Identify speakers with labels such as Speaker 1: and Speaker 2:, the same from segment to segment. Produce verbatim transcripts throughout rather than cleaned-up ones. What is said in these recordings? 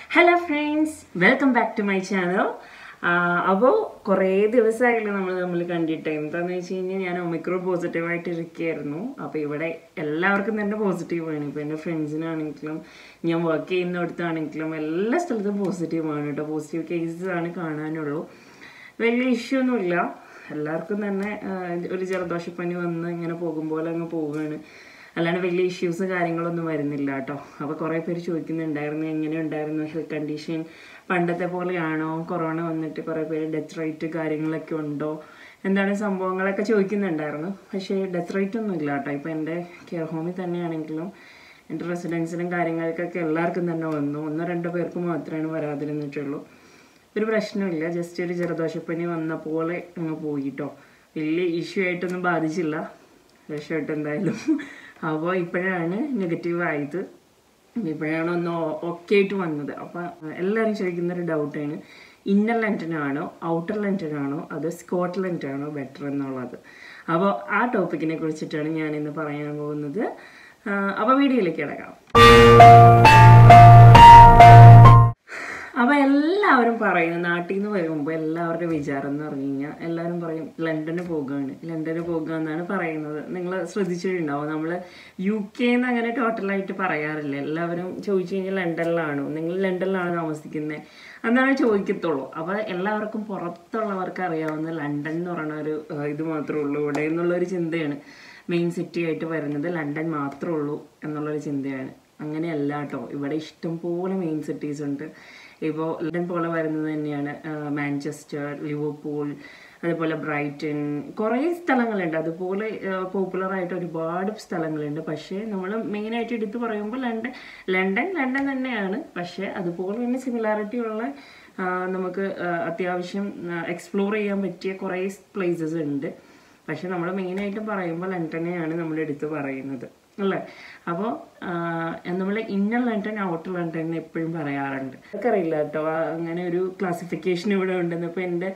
Speaker 1: Hello friends, welcome back to my channel. അപ്പോൾ കുറേ ദിവസമായില്ല നമ്മൾ തമ്മിൽ കണ്ടിട്ട് എന്താണെന്ന് വെച്ച് കഴിഞ്ഞാൽ ഞാൻ ഒമിക്രോൺ പോസിറ്റീവായിട്ട് ഇരിക്കുകയായിരുന്നു. അപ്പോൾ ഇവിടെ എല്ലാവർക്കും തന്നെ പോസിറ്റീവാണ്. ഇപ്പോൾ എൻ്റെ ഫ്രണ്ട്സിനാണെങ്കിലും ഞാൻ വർക്ക് ചെയ്യുന്നിടത്താണെങ്കിലും എല്ലാ സ്ഥലത്തും പോസിറ്റീവാണ് കേട്ടോ. പോസിറ്റീവ് കേസസ് ആണ് കാണാനുള്ളൂ. വലിയ ഇഷ്യൂ ഒന്നുമില്ല. എല്ലാവർക്കും തന്നെ ഒരു ജലദോഷപ്പനി വന്ന് ഇങ്ങനെ പോകുമ്പോൾ അങ്ങ് പോവുകയാണ്. അല്ലാണ്ട് വലിയ ഇഷ്യൂസ് കാര്യങ്ങളൊന്നും വരുന്നില്ല കേട്ടോ. അപ്പോൾ കുറേ പേര് ചോദിക്കുന്നുണ്ടായിരുന്നു എങ്ങനെ ഉണ്ടായിരുന്നു ഹെൽത്ത് കണ്ടീഷൻ, പണ്ടത്തെ പോലെയാണോ, കൊറോണ വന്നിട്ട് കുറേ പേര് ഡെത്ത് റേറ്റ് കാര്യങ്ങളൊക്കെ ഉണ്ടോ, എന്താണ് സംഭവങ്ങളൊക്കെ ചോദിക്കുന്നുണ്ടായിരുന്നു. പക്ഷേ ഡെത്ത് റേറ്റ് ഒന്നും ഇല്ല കേട്ടോ. ഇപ്പോൾ എൻ്റെ കെയർ ഹോമിൽ തന്നെയാണെങ്കിലും എൻ്റെ റെസിഡൻസിനും കാര്യങ്ങൾക്കൊക്കെ എല്ലാവർക്കും തന്നെ വന്നു. ഒന്നോ രണ്ടോ പേർക്ക് മാത്രമാണ് വരാതിരുന്നിട്ടുള്ളൂ. ഒരു പ്രശ്നമില്ല, ജസ്റ്റ് ഒരു ജലദോഷപ്പനി വന്ന പോലെ അങ്ങ് പോയിട്ടോ. വലിയ ഇഷ്യൂ ആയിട്ടൊന്നും ബാധിച്ചില്ല, രക്ഷമായിട്ട് എന്തായാലും. അപ്പോൾ ഇപ്പോഴാണ് നെഗറ്റീവ് ആയത്, ഇപ്പോഴാണ് ഒന്ന് ഓക്കെ ആയിട്ട് വന്നത്. അപ്പം എല്ലാവരും ചോദിക്കുന്നൊരു ഡൗട്ടാണ്, ഇന്നർ ലണ്ടനാണോ ഔട്ടർ ലണ്ടനാണോ അതോ സ്കോട്ട്ലൻഡ് ആണോ ബെറ്റർ എന്നുള്ളത്. അപ്പോൾ ആ ടോപ്പിക്കിനെ കുറിച്ചിട്ടാണ് ഞാനിന്ന് പറയാൻ പോകുന്നത്. അപ്പോൾ വീഡിയോയിലേക്ക് കിടക്കാം. അപ്പോൾ എല്ലാവരും പറയുന്നു, നാട്ടിൽ നിന്ന് വരുമ്പോൾ എല്ലാവരുടെ വിചാരം എന്ന് പറഞ്ഞു കഴിഞ്ഞാൽ എല്ലാവരും പറയും ലണ്ടന് പോകുകയാണ്, ലണ്ടന് പോകുക എന്നാണ് പറയുന്നത്. നിങ്ങൾ ശ്രദ്ധിച്ചിട്ടുണ്ടാവും, നമ്മൾ യു കെ എന്ന് അങ്ങനെ ടോട്ടലായിട്ട് പറയാറില്ല. എല്ലാവരും ചോദിച്ചു കഴിഞ്ഞാൽ ലണ്ടനിലാണോ, നിങ്ങൾ ലണ്ടനിലാണോ താമസിക്കുന്നത് എന്നാണ് ചോദിക്കത്തുള്ളൂ. അപ്പോൾ എല്ലാവർക്കും പുറത്തുള്ളവർക്ക് അറിയാവുന്ന ലണ്ടൻ എന്ന് പറയുന്ന ഒരു ഇത് മാത്രമേ ഉള്ളൂ ഇവിടെ എന്നുള്ളൊരു ചിന്തയാണ്. മെയിൻ സിറ്റി ആയിട്ട് വരുന്നത് ലണ്ടൻ മാത്രമേ ഉള്ളൂ എന്നുള്ളൊരു ചിന്തയാണ്. അങ്ങനെയല്ല കേട്ടോ. ഇവിടെ ഇഷ്ടംപോലെ മെയിൻ സിറ്റീസ് ഉണ്ട്. ഇപ്പോൾ ലണ്ടൻ പോലെ വരുന്നത് തന്നെയാണ് മാഞ്ചസ്റ്റർ, ലിവർപൂൾ, അതുപോലെ ബ്രൈറ്റൺ, കുറേ സ്ഥലങ്ങളുണ്ട്. അതുപോലെ പോപ്പുലറായിട്ട് ഒരുപാട് സ്ഥലങ്ങളുണ്ട്. പക്ഷേ നമ്മൾ മെയിനായിട്ട് എടുത്ത് പറയുമ്പോൾ ലണ്ടൻ ലണ്ടൻ ലണ്ടൻ തന്നെയാണ്. പക്ഷേ അതുപോലെ തന്നെ സിമിലാരിറ്റി ഉള്ള നമുക്ക് അത്യാവശ്യം എക്സ്പ്ലോർ ചെയ്യാൻ പറ്റിയ കുറേ പ്ലേസസ് ഉണ്ട്. പക്ഷെ നമ്മൾ മെയിനായിട്ടും പറയുമ്പോൾ ലണ്ടനെയാണ് നമ്മൾ എടുത്ത് പറയുന്നത് അല്ലേ. അപ്പോൾ നമ്മൾ ഇന്നർ ലണ്ടൻ ഔട്ടർ ലണ്ടൻ എപ്പോഴും പറയാറുണ്ട്. എനിക്കറിയില്ല കേട്ടോ അങ്ങനെ ഒരു ക്ലാസിഫിക്കേഷൻ ഇവിടെ ഉണ്ടെന്ന്. ഇപ്പോൾ എൻ്റെ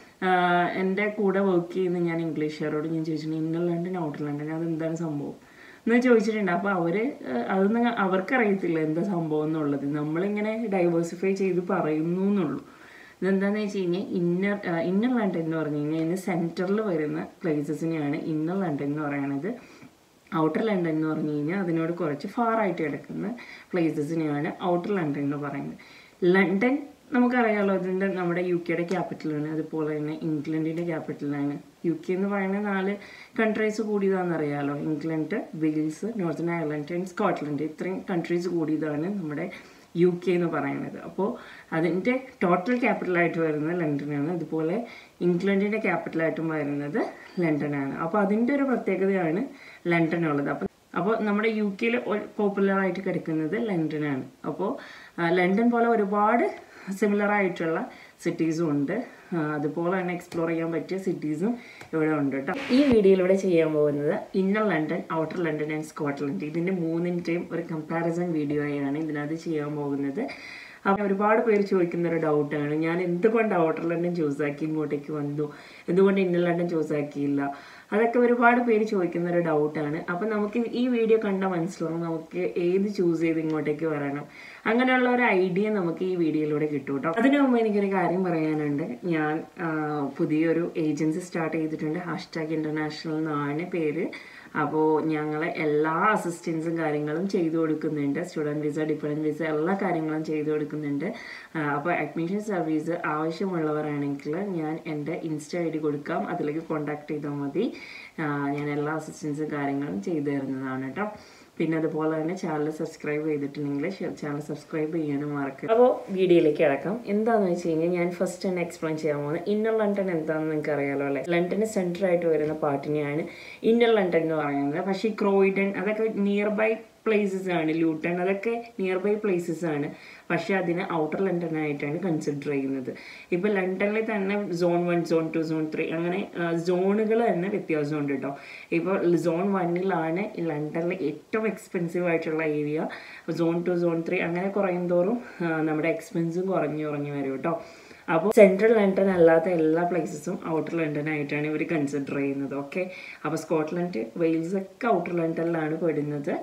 Speaker 1: എൻ്റെ കൂടെ വർക്ക് ചെയ്യുന്ന ഞാൻ ഇംഗ്ലീഷുകാരോട് ഞാൻ ചോദിച്ചിട്ടുണ്ട് ഇന്നർ ലണ്ടൻ ഔട്ടർ ലണ്ടൻ അതെന്താണ് സംഭവം എന്ന് ചോദിച്ചിട്ടുണ്ട്. അപ്പോൾ അവർ അതൊന്നും അവർക്കറിയത്തില്ല എന്താ സംഭവം എന്നുള്ളത്. നമ്മളിങ്ങനെ ഡൈവേഴ്സിഫൈ ചെയ്ത് പറയുന്നു എന്നുള്ളൂ. ഇതെന്താണെന്ന് വെച്ച് കഴിഞ്ഞാൽ ഇന്നർ ഇന്നർ ലണ്ടൻ എന്ന് പറഞ്ഞു കഴിഞ്ഞാൽ ഇതിന് സെൻറ്ററിൽ വരുന്ന പ്ലേസസിനെയാണ് ഇന്നർ ലണ്ടൻ എന്ന് പറയുന്നത്. ഔട്ടർ ലണ്ടൻ എന്ന് പറഞ്ഞു കഴിഞ്ഞാൽ അതിനോട് കുറച്ച് ഫാറായിട്ട് കിടക്കുന്ന പ്ലേസസിനെയാണ് ഔട്ടർ ലണ്ടൻ എന്ന് പറയുന്നത്. ലണ്ടൻ നമുക്കറിയാമല്ലോ, ഇതിൻ്റെ നമ്മുടെ യു കെയുടെ ക്യാപിറ്റലാണ്. അതുപോലെ തന്നെ ഇംഗ്ലണ്ടിൻ്റെ ക്യാപിറ്റലാണ്. യു കെ എന്ന് പറയുന്ന നാല് കൺട്രീസ് കൂടിയതാണെന്നറിയാമല്ലോ. England, Wales, northern Ireland and Scotland, ഇത്രയും കൺട്രീസ് കൂടിയതാണ് നമ്മുടെ യു കെ എന്ന് പറയുന്നത്. അപ്പോൾ അതിൻ്റെ ടോട്ടൽ ക്യാപിറ്റലായിട്ട് വരുന്നത് ലണ്ടനാണ്. അതുപോലെ ഇംഗ്ലണ്ടിൻ്റെ ക്യാപിറ്റലായിട്ടും വരുന്നത് ലണ്ടനാണ്. അപ്പോൾ അതിൻ്റെ ഒരു പ്രത്യേകതയാണ് ലണ്ടനുള്ളത്. അപ്പോൾ അപ്പോൾ നമ്മുടെ യു കെയിൽ പോപ്പുലറായിട്ട് കിടക്കുന്നത് ലണ്ടനാണ്. അപ്പോൾ ലണ്ടൻ പോലെ ഒരുപാട് സിമിലർ ആയിട്ടുള്ള സിറ്റീസും ഉണ്ട്. അതുപോലെ തന്നെ എക്സ്പ്ലോർ ചെയ്യാൻ പറ്റിയ സിറ്റീസും ഇവിടെ ഉണ്ട് കേട്ടോ. ഈ വീഡിയോയിലൂടെ ചെയ്യാൻ പോകുന്നത് inner London, outer London and Scotland, ഇതിൻ്റെ മൂന്നിൻ്റെയും ഒരു കമ്പാരിസൺ വീഡിയോ ആയാണ് ഇതിനകത്ത് ചെയ്യാൻ പോകുന്നത്. അപ്പോൾ ഒരുപാട് പേര് ചോദിക്കുന്ന ഒരു ഡൗട്ടാണ്, ഞാൻ എന്തുകൊണ്ട് ഔട്ടർ ലണ്ടൻ ചൂസ് ആക്കി ഇങ്ങോട്ടേക്ക് വന്നു, എന്തുകൊണ്ട് ഇന്നർ ലണ്ടൻ ചൂസ് ആക്കിയില്ല, അതൊക്കെ ഒരുപാട് പേര് ചോദിക്കുന്ന ഒരു ഡൗട്ടാണ്. അപ്പം നമുക്ക് ഈ വീഡിയോ കണ്ടാൽ മനസ്സിലാവും നമുക്ക് ഏത് ചൂസ് ചെയ്ത് ഇങ്ങോട്ടേക്ക് വരണം, അങ്ങനെയുള്ള ഒരു ഐഡിയ നമുക്ക് ഈ വീഡിയോയിലൂടെ കിട്ടും കേട്ടോ. അതിനു മുമ്പ് എനിക്കൊരു കാര്യം പറയാനുണ്ട്. ഞാൻ പുതിയൊരു ഏജൻസി സ്റ്റാർട്ട് ചെയ്തിട്ടുണ്ട്. ഹാഷ്ടാഗ് ഇൻ്റർനാഷണൽ എന്നാണ് പേര്. അപ്പോൾ ഞങ്ങൾ എല്ലാ അസിസ്റ്റൻസും കാര്യങ്ങളും ചെയ്തു കൊടുക്കുന്നുണ്ട്. സ്റ്റുഡൻറ്റ് വിസ, ഡിപ്പെൻഡൻറ്റ് വിസ, എല്ലാ കാര്യങ്ങളും ചെയ്തു കൊടുക്കുന്നുണ്ട്. അപ്പോൾ അഡ്മിഷൻ സർവീസ് ആവശ്യമുള്ളവരാണെങ്കിൽ ഞാൻ എൻ്റെ ഇൻസ്റ്റ ഐ ഡി കൊടുക്കാം, അതിലേക്ക് കോൺടാക്ട് ചെയ്താൽ മതി. ഞാൻ എല്ലാ അസിസ്റ്റൻസും കാര്യങ്ങളും ചെയ്തു തരുന്നതാണ് കേട്ടോ. പിന്നെ അതുപോലെ തന്നെ ചാനൽ സബ്സ്ക്രൈബ് ചെയ്തിട്ടുണ്ടെങ്കിൽ ചാനൽ സബ്സ്ക്രൈബ് ചെയ്യാനും മറക്കുക. അപ്പോൾ വീഡിയോയിലേക്ക് കിടക്കാം. എന്താണെന്ന് വെച്ച് കഴിഞ്ഞാൽ ഞാൻ ഫസ്റ്റ് തന്നെ എക്സ്പ്ലെയിൻ ചെയ്യാൻ പോകുന്നത് ഇന്നർ ലണ്ടൻ എന്താണെന്ന് നിങ്ങൾക്ക് അറിയാമല്ലോ അല്ലേ. ലണ്ടന് സെൻറ്റർ ആയിട്ട് വരുന്ന പാർട്ടിനെയാണ് ഇന്നർ ലണ്ടൻ എന്ന് പറയുന്നത്. പക്ഷേ ഈ ക്രോയിഡൻ അതൊക്കെ നിയർ ബൈ പ്ലേസസ് ആണ്. ലൂട്ടൺ അതൊക്കെ നിയർ ബൈ പ്ലേസസ് ആണ്. പക്ഷെ അതിനെ ഔട്ടർ ലണ്ടൻ ആയിട്ടാണ് കൺസിഡർ ചെയ്യുന്നത്. ഇപ്പോൾ ലണ്ടനിൽ തന്നെ zone one, zone two, zone three അങ്ങനെ സോണുകൾ തന്നെ വ്യത്യാസമുണ്ട് കേട്ടോ. ഇപ്പോൾ സോൺ വണ്ണിലാണ് ലണ്ടനിൽ ഏറ്റവും എക്സ്പെൻസീവ് ആയിട്ടുള്ള area. Zone two, zone three അങ്ങനെ കുറയും തോറും നമ്മുടെ എക്സ്പെൻസും കുറഞ്ഞു കുറഞ്ഞു വരും കേട്ടോ. അപ്പോൾ സെൻട്രൽ ലണ്ടൻ അല്ലാത്ത എല്ലാ പ്ലേസസും ഔട്ടർ ലണ്ടൻ ആയിട്ടാണ് ഇവർ കൺസിഡർ ചെയ്യുന്നത്. ഓക്കെ, അപ്പോൾ സ്കോട്ട്ലൻഡ്, വെയിൽസ് ഒക്കെ ഔട്ടർ ലണ്ടനിലാണ് പെടുന്നത്.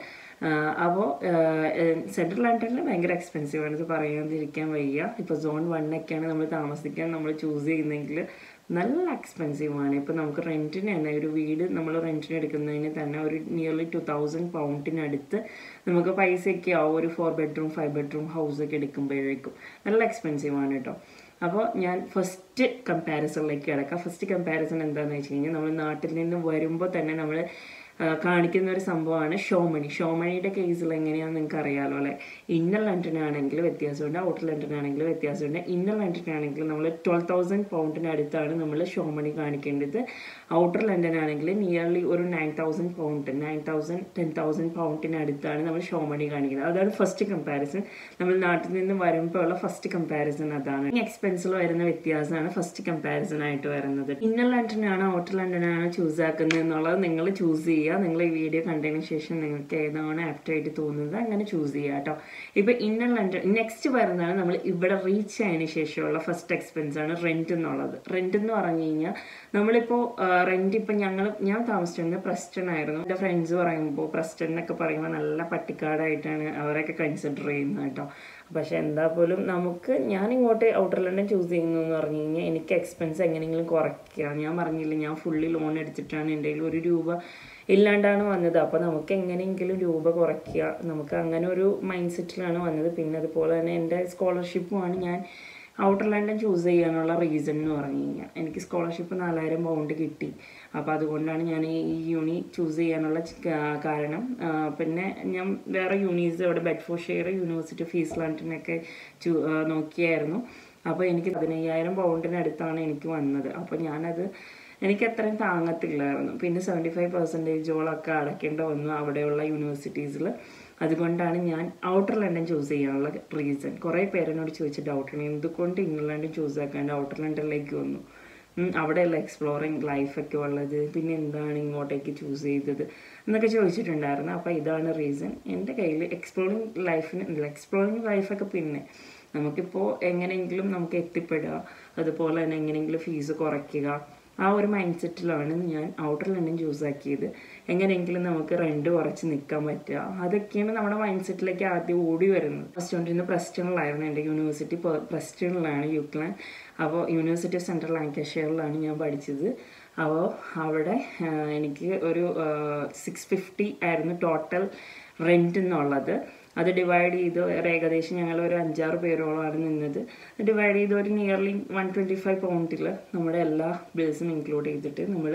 Speaker 1: അപ്പോൾ സെൻട്രൽ ലണ്ടനിൽ ഭയങ്കര എക്സ്പെൻസീവ് ആണ്, ഇത് പറയാതിരിക്കാൻ വയ്യ. ഇപ്പോൾ സോൺ വണ്ണൊക്കെയാണ് നമ്മൾ താമസിക്കാൻ നമ്മൾ ചൂസ് ചെയ്യുന്നതെങ്കിൽ നല്ല എക്സ്പെൻസീവാണ്. ഇപ്പോൾ നമുക്ക് റെൻറ്റിന് തന്നെ ഒരു വീട് നമ്മൾ റെൻറ്റിന് എടുക്കുന്നതിന് തന്നെ ഒരു നിയർലി ടു തൗസൻഡ് പൗണ്ടിനടുത്ത് നമുക്ക് പൈസയൊക്കെ ആവും ഒരു ഫോർ ബെഡ്റൂം ഫൈവ് ബെഡ്റൂം ഹൗസൊക്കെ എടുക്കുമ്പോഴേക്കും. നല്ല എക്സ്പെൻസീവാണ് കേട്ടോ. അപ്പോൾ ഞാൻ ഫസ്റ്റ് കമ്പാരിസണിലേക്ക് കിടക്കാം. ഫസ്റ്റ് കമ്പാരിസൺ എന്താണെന്ന് വെച്ച് കഴിഞ്ഞാൽ നമ്മൾ നാട്ടിൽ നിന്ന് വരുമ്പോൾ തന്നെ നമ്മൾ കാണിക്കുന്ന ഒരു സംഭവമാണ് ഷോമണി. ഷോമണിയുടെ കേസിൽ എങ്ങനെയാണെന്ന് നിങ്ങൾക്ക് അറിയാമല്ലോ അല്ലേ. ഇന്നർ ലണ്ടനാണെങ്കിൽ വ്യത്യാസമുണ്ട്, ഔട്ടർ ലണ്ടനാണെങ്കിൽ വ്യത്യാസമുണ്ട്. ഇന്നർ ലണ്ടനാണെങ്കിൽ നമ്മൾ ട്വൽവ് തൗസൻഡ് പൗണ്ടിനടുത്താണ് നമ്മൾ ഷോമണി കാണിക്കേണ്ടത്. ഔട്ടർ ലണ്ടനാണെങ്കിൽ നിയർലി ഒരു nine thousand pound nine thousand ten thousand പൗണ്ടിനടുത്താണ് നമ്മൾ ഷോമണി കാണിക്കുന്നത്. അതാണ് ഫസ്റ്റ് കമ്പാരിസൺ. നമ്മൾ നാട്ടിൽ നിന്ന് വരുമ്പോൾ ഉള്ള ഫസ്റ്റ് കമ്പാരിസൺ അതാണ്. ഈ എക്സ്പെൻസിൽ വരുന്ന വ്യത്യാസമാണ് ഫസ്റ്റ് കമ്പാരിസൺ ആയിട്ട് വരുന്നത്. ഇന്നർ ലണ്ടനാണോ ഔട്ടർ ലണ്ടനാണോ ചൂസ് ആക്കുന്നത് എന്നുള്ളത് നിങ്ങൾ ചൂസ് ചെയ്യുക. നിങ്ങൾ ഈ വീഡിയോ കണ്ടതിന് ശേഷം നിങ്ങൾക്ക് ഏതാണ് ആപ്റ്റായിട്ട് തോന്നുന്നത് അങ്ങനെ ചൂസ് ചെയ്യുക കേട്ടോ. ഇപ്പൊ ഇന്നർ ലണ്ടൻ നെക്സ്റ്റ് വരുന്നതാണ് നമ്മൾ ഇവിടെ റീച്ച് ആയതിനു ശേഷമുള്ള ഫസ്റ്റ് എക്സ്പെൻസ് ആണ് റെന്റ് എന്നുള്ളത്. റെന്റ് എന്ന് പറഞ്ഞു കഴിഞ്ഞാൽ നമ്മളിപ്പോ റെന്റ് ഇപ്പൊ ഞങ്ങൾ ഞാൻ താമസിച്ചിരുന്നത് പ്രസ്റ്റൺ ആയിരുന്നു. എൻ്റെ ഫ്രണ്ട്സ് പറയുമ്പോൾ പ്രസ്റ്റൺ എന്നൊക്കെ പറയുമ്പോൾ നല്ല പട്ടിക്കാടായിട്ടാണ് അവരൊക്കെ കൺസിഡർ ചെയ്യുന്നത് കേട്ടോ. പക്ഷെ എന്താ പോലും നമുക്ക് ഞാൻ ഇങ്ങോട്ട് ഔട്ടർ ലണ്ടൻ ചൂസ് ചെയ്യുന്നു എന്ന് പറഞ്ഞു കഴിഞ്ഞാൽ എനിക്ക് എക്സ്പെൻസ് എങ്ങനെയെങ്കിലും കുറയ്ക്കുക. ഞാൻ പറഞ്ഞില്ല, ഞാൻ ഫുള്ളി ലോൺ എടുത്തിട്ടാണ് എൻ്റെ കയ്യിൽ ഒരു രൂപ ഇല്ലാണ്ടാണ് വന്നത്. അപ്പോൾ നമുക്ക് എങ്ങനെയെങ്കിലും രൂപ കുറയ്ക്കുക, നമുക്ക് അങ്ങനെ ഒരു മൈൻഡ് സെറ്റിലാണ് വന്നത്. പിന്നെ അതുപോലെ തന്നെ എൻ്റെ സ്കോളർഷിപ്പുമാണ് ഞാൻ ഔട്ടർ ലണ്ടൻ ചൂസ് ചെയ്യാനുള്ള റീസൺ എന്ന് പറഞ്ഞു കഴിഞ്ഞാൽ എനിക്ക് സ്കോളർഷിപ്പ് നാലായിരം പൗണ്ട് കിട്ടി. അപ്പോൾ അതുകൊണ്ടാണ് ഞാൻ ഈ യൂണി ചൂസ് ചെയ്യാനുള്ള കാരണം. പിന്നെ ഞാൻ വേറെ യൂണീസ് ഇവിടെ ബെഡ്ഫോർഡ്ഷെയർ യൂണിവേഴ്സിറ്റി ഫീസ് ലണ്ടനൊക്കെ ചൂ നോക്കിയായിരുന്നു. അപ്പോൾ എനിക്ക് പതിനയ്യായിരം പൗണ്ടിനടുത്താണ് എനിക്ക് വന്നത്. അപ്പോൾ ഞാനത് എനിക്ക് അത്രയും താങ്ങത്തില്ലായിരുന്നു. പിന്നെ സെവൻറ്റി ഫൈവ് പെർസെൻറ്റേജോളൊക്കെ അടയ്ക്കേണ്ട വന്നു അവിടെയുള്ള യൂണിവേഴ്സിറ്റീസിൽ. അതുകൊണ്ടാണ് ഞാൻ ഔട്ടർ ലണ്ടൻ ചൂസ് ചെയ്യാനുള്ള റീസൺ. കുറേ പേരെന്നോട് ചോദിച്ച ഡൗട്ടാണ് എന്തുകൊണ്ട് ഇന്നർ ലണ്ടൻ ചൂസ് ആക്കാണ്ട് ഔട്ടർ ലണ്ടനിലേക്ക് വന്നു, അവിടെയുള്ള എക്സ്പ്ലോറിങ് ലൈഫൊക്കെ ഉള്ളത്, പിന്നെ എന്താണ് ഇങ്ങോട്ടേക്ക് ചൂസ് ചെയ്തത് എന്നൊക്കെ ചോദിച്ചിട്ടുണ്ടായിരുന്നു. അപ്പോൾ ഇതാണ് റീസൺ. എൻ്റെ കയ്യിൽ എക്സ്പ്ലോറിങ് ലൈഫിന് എക്സ്പ്ലോറിങ് ലൈഫൊക്കെ പിന്നെ നമുക്കിപ്പോൾ എങ്ങനെയെങ്കിലും നമുക്ക് എത്തിപ്പെടുക, അതുപോലെ തന്നെ എങ്ങനെയെങ്കിലും ഫീസ് കുറയ്ക്കുക, ആ ഒരു മൈൻഡ് സെറ്റിലാണ് ഞാൻ ഔട്ടർ ലണ്ടൻ ചൂസ് ആക്കിയത്. എങ്ങനെയെങ്കിലും നമുക്ക് റെന്റ് കുറച്ച് നിൽക്കാൻ പറ്റുക, അതൊക്കെയാണ് നമ്മുടെ മൈൻഡ് സെറ്റിലേക്ക് ആദ്യം ഓടി വരുന്നത്. പഠിച്ചുകൊണ്ടിരുന്ന പ്രസ്റ്റണിലായിരുന്നു എൻ്റെ യൂണിവേഴ്സിറ്റി. പ്രസ്റ്റണിലാണ് യുക്ലൻ. അപ്പോൾ യൂണിവേഴ്സിറ്റി ഓഫ് സെൻട്രൽ ലാങ്കഷെയറിലാണ് ഞാൻ പഠിച്ചത്. അപ്പോൾ അവിടെ എനിക്ക് ഒരു സിക്സ് ഫിഫ്റ്റി ആയിരുന്നു ടോട്ടൽ റെന്റ് എന്നുള്ളത്. അത് ഡിവൈഡ് ചെയ്ത് ഏകദേശം ഞങ്ങൾ ഒരു അഞ്ചാറ് പേരോളമാണ് നിന്നത്. ഡിവൈഡ് ചെയ്ത് ഒരു നിയർലി വൺ ട്വൻറ്റി ഫൈവ് പൗണ്ടിൽ നമ്മുടെ എല്ലാ ബിൽസും ഇൻക്ലൂഡ് ചെയ്തിട്ട് നമ്മൾ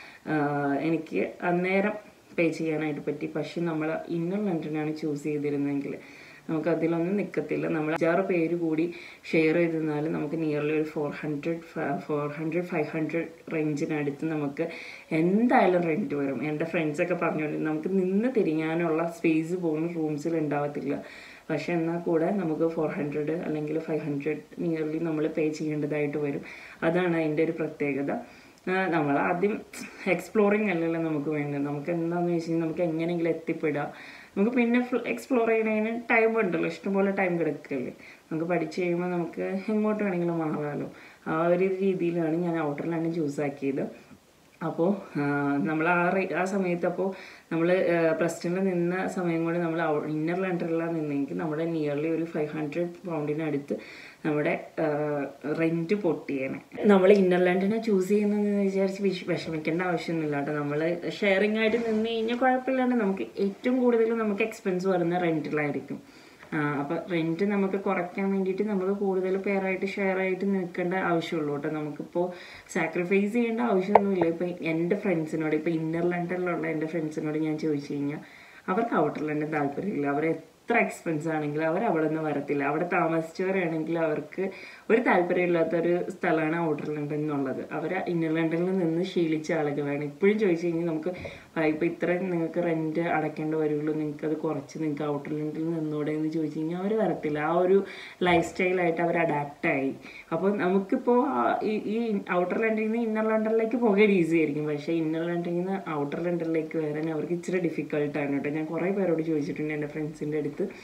Speaker 1: എനിക്ക് അന്നേരം പേ ചെയ്യാനായിട്ട് പറ്റി. പക്ഷെ നമ്മൾ ഇന്നർ ലണ്ടനാണ് ചൂസ് ചെയ്തിരുന്നെങ്കിൽ നമുക്ക് അതിലൊന്നും നിൽക്കത്തില്ല. നമ്മൾ അഞ്ചാറ് പേര് കൂടി ഷെയർ ചെയ്തിരുന്നാൽ നമുക്ക് നിയർലി ഒരു four hundred four hundred five hundred റേഞ്ചിനടുത്ത് നമുക്ക് എന്തായാലും റെൻറ്റ് വരും. എൻ്റെ ഫ്രണ്ട്സൊക്കെ പറഞ്ഞോളൂ നമുക്ക് നിന്ന് തിരിയാനുള്ള സ്പേസ് പോലും റൂംസിൽ ഉണ്ടാവത്തില്ല. പക്ഷെ എന്നാൽ കൂടെ നമുക്ക് ഫോർ ഹൺഡ്രഡ് അല്ലെങ്കിൽ ഫൈവ് ഹൺഡ്രഡ് നിയർലി നമ്മൾ പേ ചെയ്യേണ്ടതായിട്ട് വരും. അതാണ് അതിൻ്റെ ഒരു പ്രത്യേകത. നമ്മൾ ആദ്യം എക്സ്പ്ലോറിങ് അല്ലല്ലോ നമുക്ക് വേണ്ടത്. നമുക്ക് എന്താണെന്ന് വെച്ച് കഴിഞ്ഞാൽ നമുക്ക് എങ്ങനെയെങ്കിലും എത്തിപ്പെടാം. നമുക്ക് പിന്നെ എക്സ്പ്ലോർ ചെയ്യുന്നതിന് ടൈം ഉണ്ടല്ലോ, ഇഷ്ടംപോലെ ടൈം കിടക്കല്ലേ. നമുക്ക് പഠിച്ചു കഴിയുമ്പോൾ നമുക്ക് എങ്ങോട്ട് വേണമെങ്കിലും മാറാമല്ലോ. ആ ഒരു രീതിയിലാണ് ഞാൻ ഔട്ടർ ലണ്ടൻ ചൂസ് ആക്കിയത്. അപ്പോൾ നമ്മൾ ആ ആ സമയത്ത് അപ്പോൾ നമ്മൾ പ്രസ്റ്റണിൽ നിന്ന സമയം കൊണ്ട് നമ്മൾ ഇന്നർ ലണ്ടനിലാണ് നിന്നെങ്കിൽ നമ്മുടെ നിയർലി ഒരു ഫൈവ് ഹൺഡ്രഡ് പൗണ്ടിനടുത്ത് നമ്മുടെ റെൻറ്റ് പൊട്ടിയേനെ. നമ്മൾ ഇന്നർ ലണ്ടനെ ചൂസ് ചെയ്യുന്നതെന്ന് വിചാരിച്ച് വിഷ വിഷമിക്കേണ്ട ആവശ്യമൊന്നുമില്ല കേട്ടോ. നമ്മൾ ഷെയറിംഗ് ആയിട്ട് നിന്ന് കഴിഞ്ഞാൽ കുഴപ്പമില്ലാണ്ട് നമുക്ക് ഏറ്റവും കൂടുതൽ നമുക്ക് എക്സ്പെൻസ് വരുന്ന റെൻറ്റിലായിരിക്കും. അപ്പം റെൻറ്റ് നമുക്ക് കുറയ്ക്കാൻ വേണ്ടിയിട്ട് നമുക്ക് കൂടുതൽ പേരായിട്ട് ഷെയർ ആയിട്ട് നിൽക്കേണ്ട ആവശ്യമുള്ളൂ കേട്ടോ. നമുക്കിപ്പോൾ സാക്രിഫൈസ് ചെയ്യേണ്ട ആവശ്യമൊന്നുമില്ല. ഇപ്പം എൻ്റെ ഫ്രണ്ട്സിനോട് ഇപ്പോൾ ഇന്നർ ലണ്ടനിലുള്ള എൻ്റെ ഫ്രണ്ട്സിനോട് ഞാൻ ചോദിച്ചു കഴിഞ്ഞാൽ അവർക്ക് ഔട്ടർ ലണ്ടൻ താല്പര്യമില്ല. അവർ എത്ര എക്സ്പെൻസ് ആണെങ്കിലും അവർ അവിടെ നിന്ന് വരത്തില്ല. അവിടെ താമസിച്ചവരാണെങ്കിൽ അവർക്ക് ഒരു താല്പര്യമില്ലാത്തൊരു സ്ഥലമാണ് ഔട്ടർ ലണ്ടൻ എന്നുള്ളത്. അവർ ഇന്നർ ലണ്ടനിൽ നിന്ന് ശീലിച്ച ആളുകളാണ്. ഇപ്പോഴും ചോദിച്ചു കഴിഞ്ഞാൽ നമുക്ക് ഇപ്പോൾ ഇത്രയും നിങ്ങൾക്ക് റെൻറ്റ് അടയ്ക്കേണ്ടി വരുള്ളൂ, നിങ്ങൾക്ക് അത് കുറച്ച് നിങ്ങൾക്ക് ഔട്ടർ ലണ്ടനിൽ നിന്നൂടെ എന്ന് ചോദിച്ചു കഴിഞ്ഞാൽ അവർ വരത്തില്ല. ആ ഒരു ലൈഫ് സ്റ്റൈലായിട്ട് അവർ അഡാപ്റ്റായി. അപ്പോൾ നമുക്കിപ്പോൾ ഈ ഔട്ടർ ലണ്ടനിൽ നിന്ന് ഇന്നർ ലണ്ടനിലേക്ക് പോകാൻ ഈസി ആയിരിക്കും. പക്ഷേ ഇന്നർ ലണ്ടനിൽ നിന്ന് ഔട്ടർ ലണ്ടനിലേക്ക് വരാൻ അവർക്ക് ഇച്ചിരി ഡിഫിക്കൽട്ടാണ് കേട്ടോ. ഞാൻ കുറേ പേരോട് ചോദിച്ചിട്ടുണ്ട് എൻ്റെ ഫ്രണ്ട്സിൻ്റെ അടുത്ത്.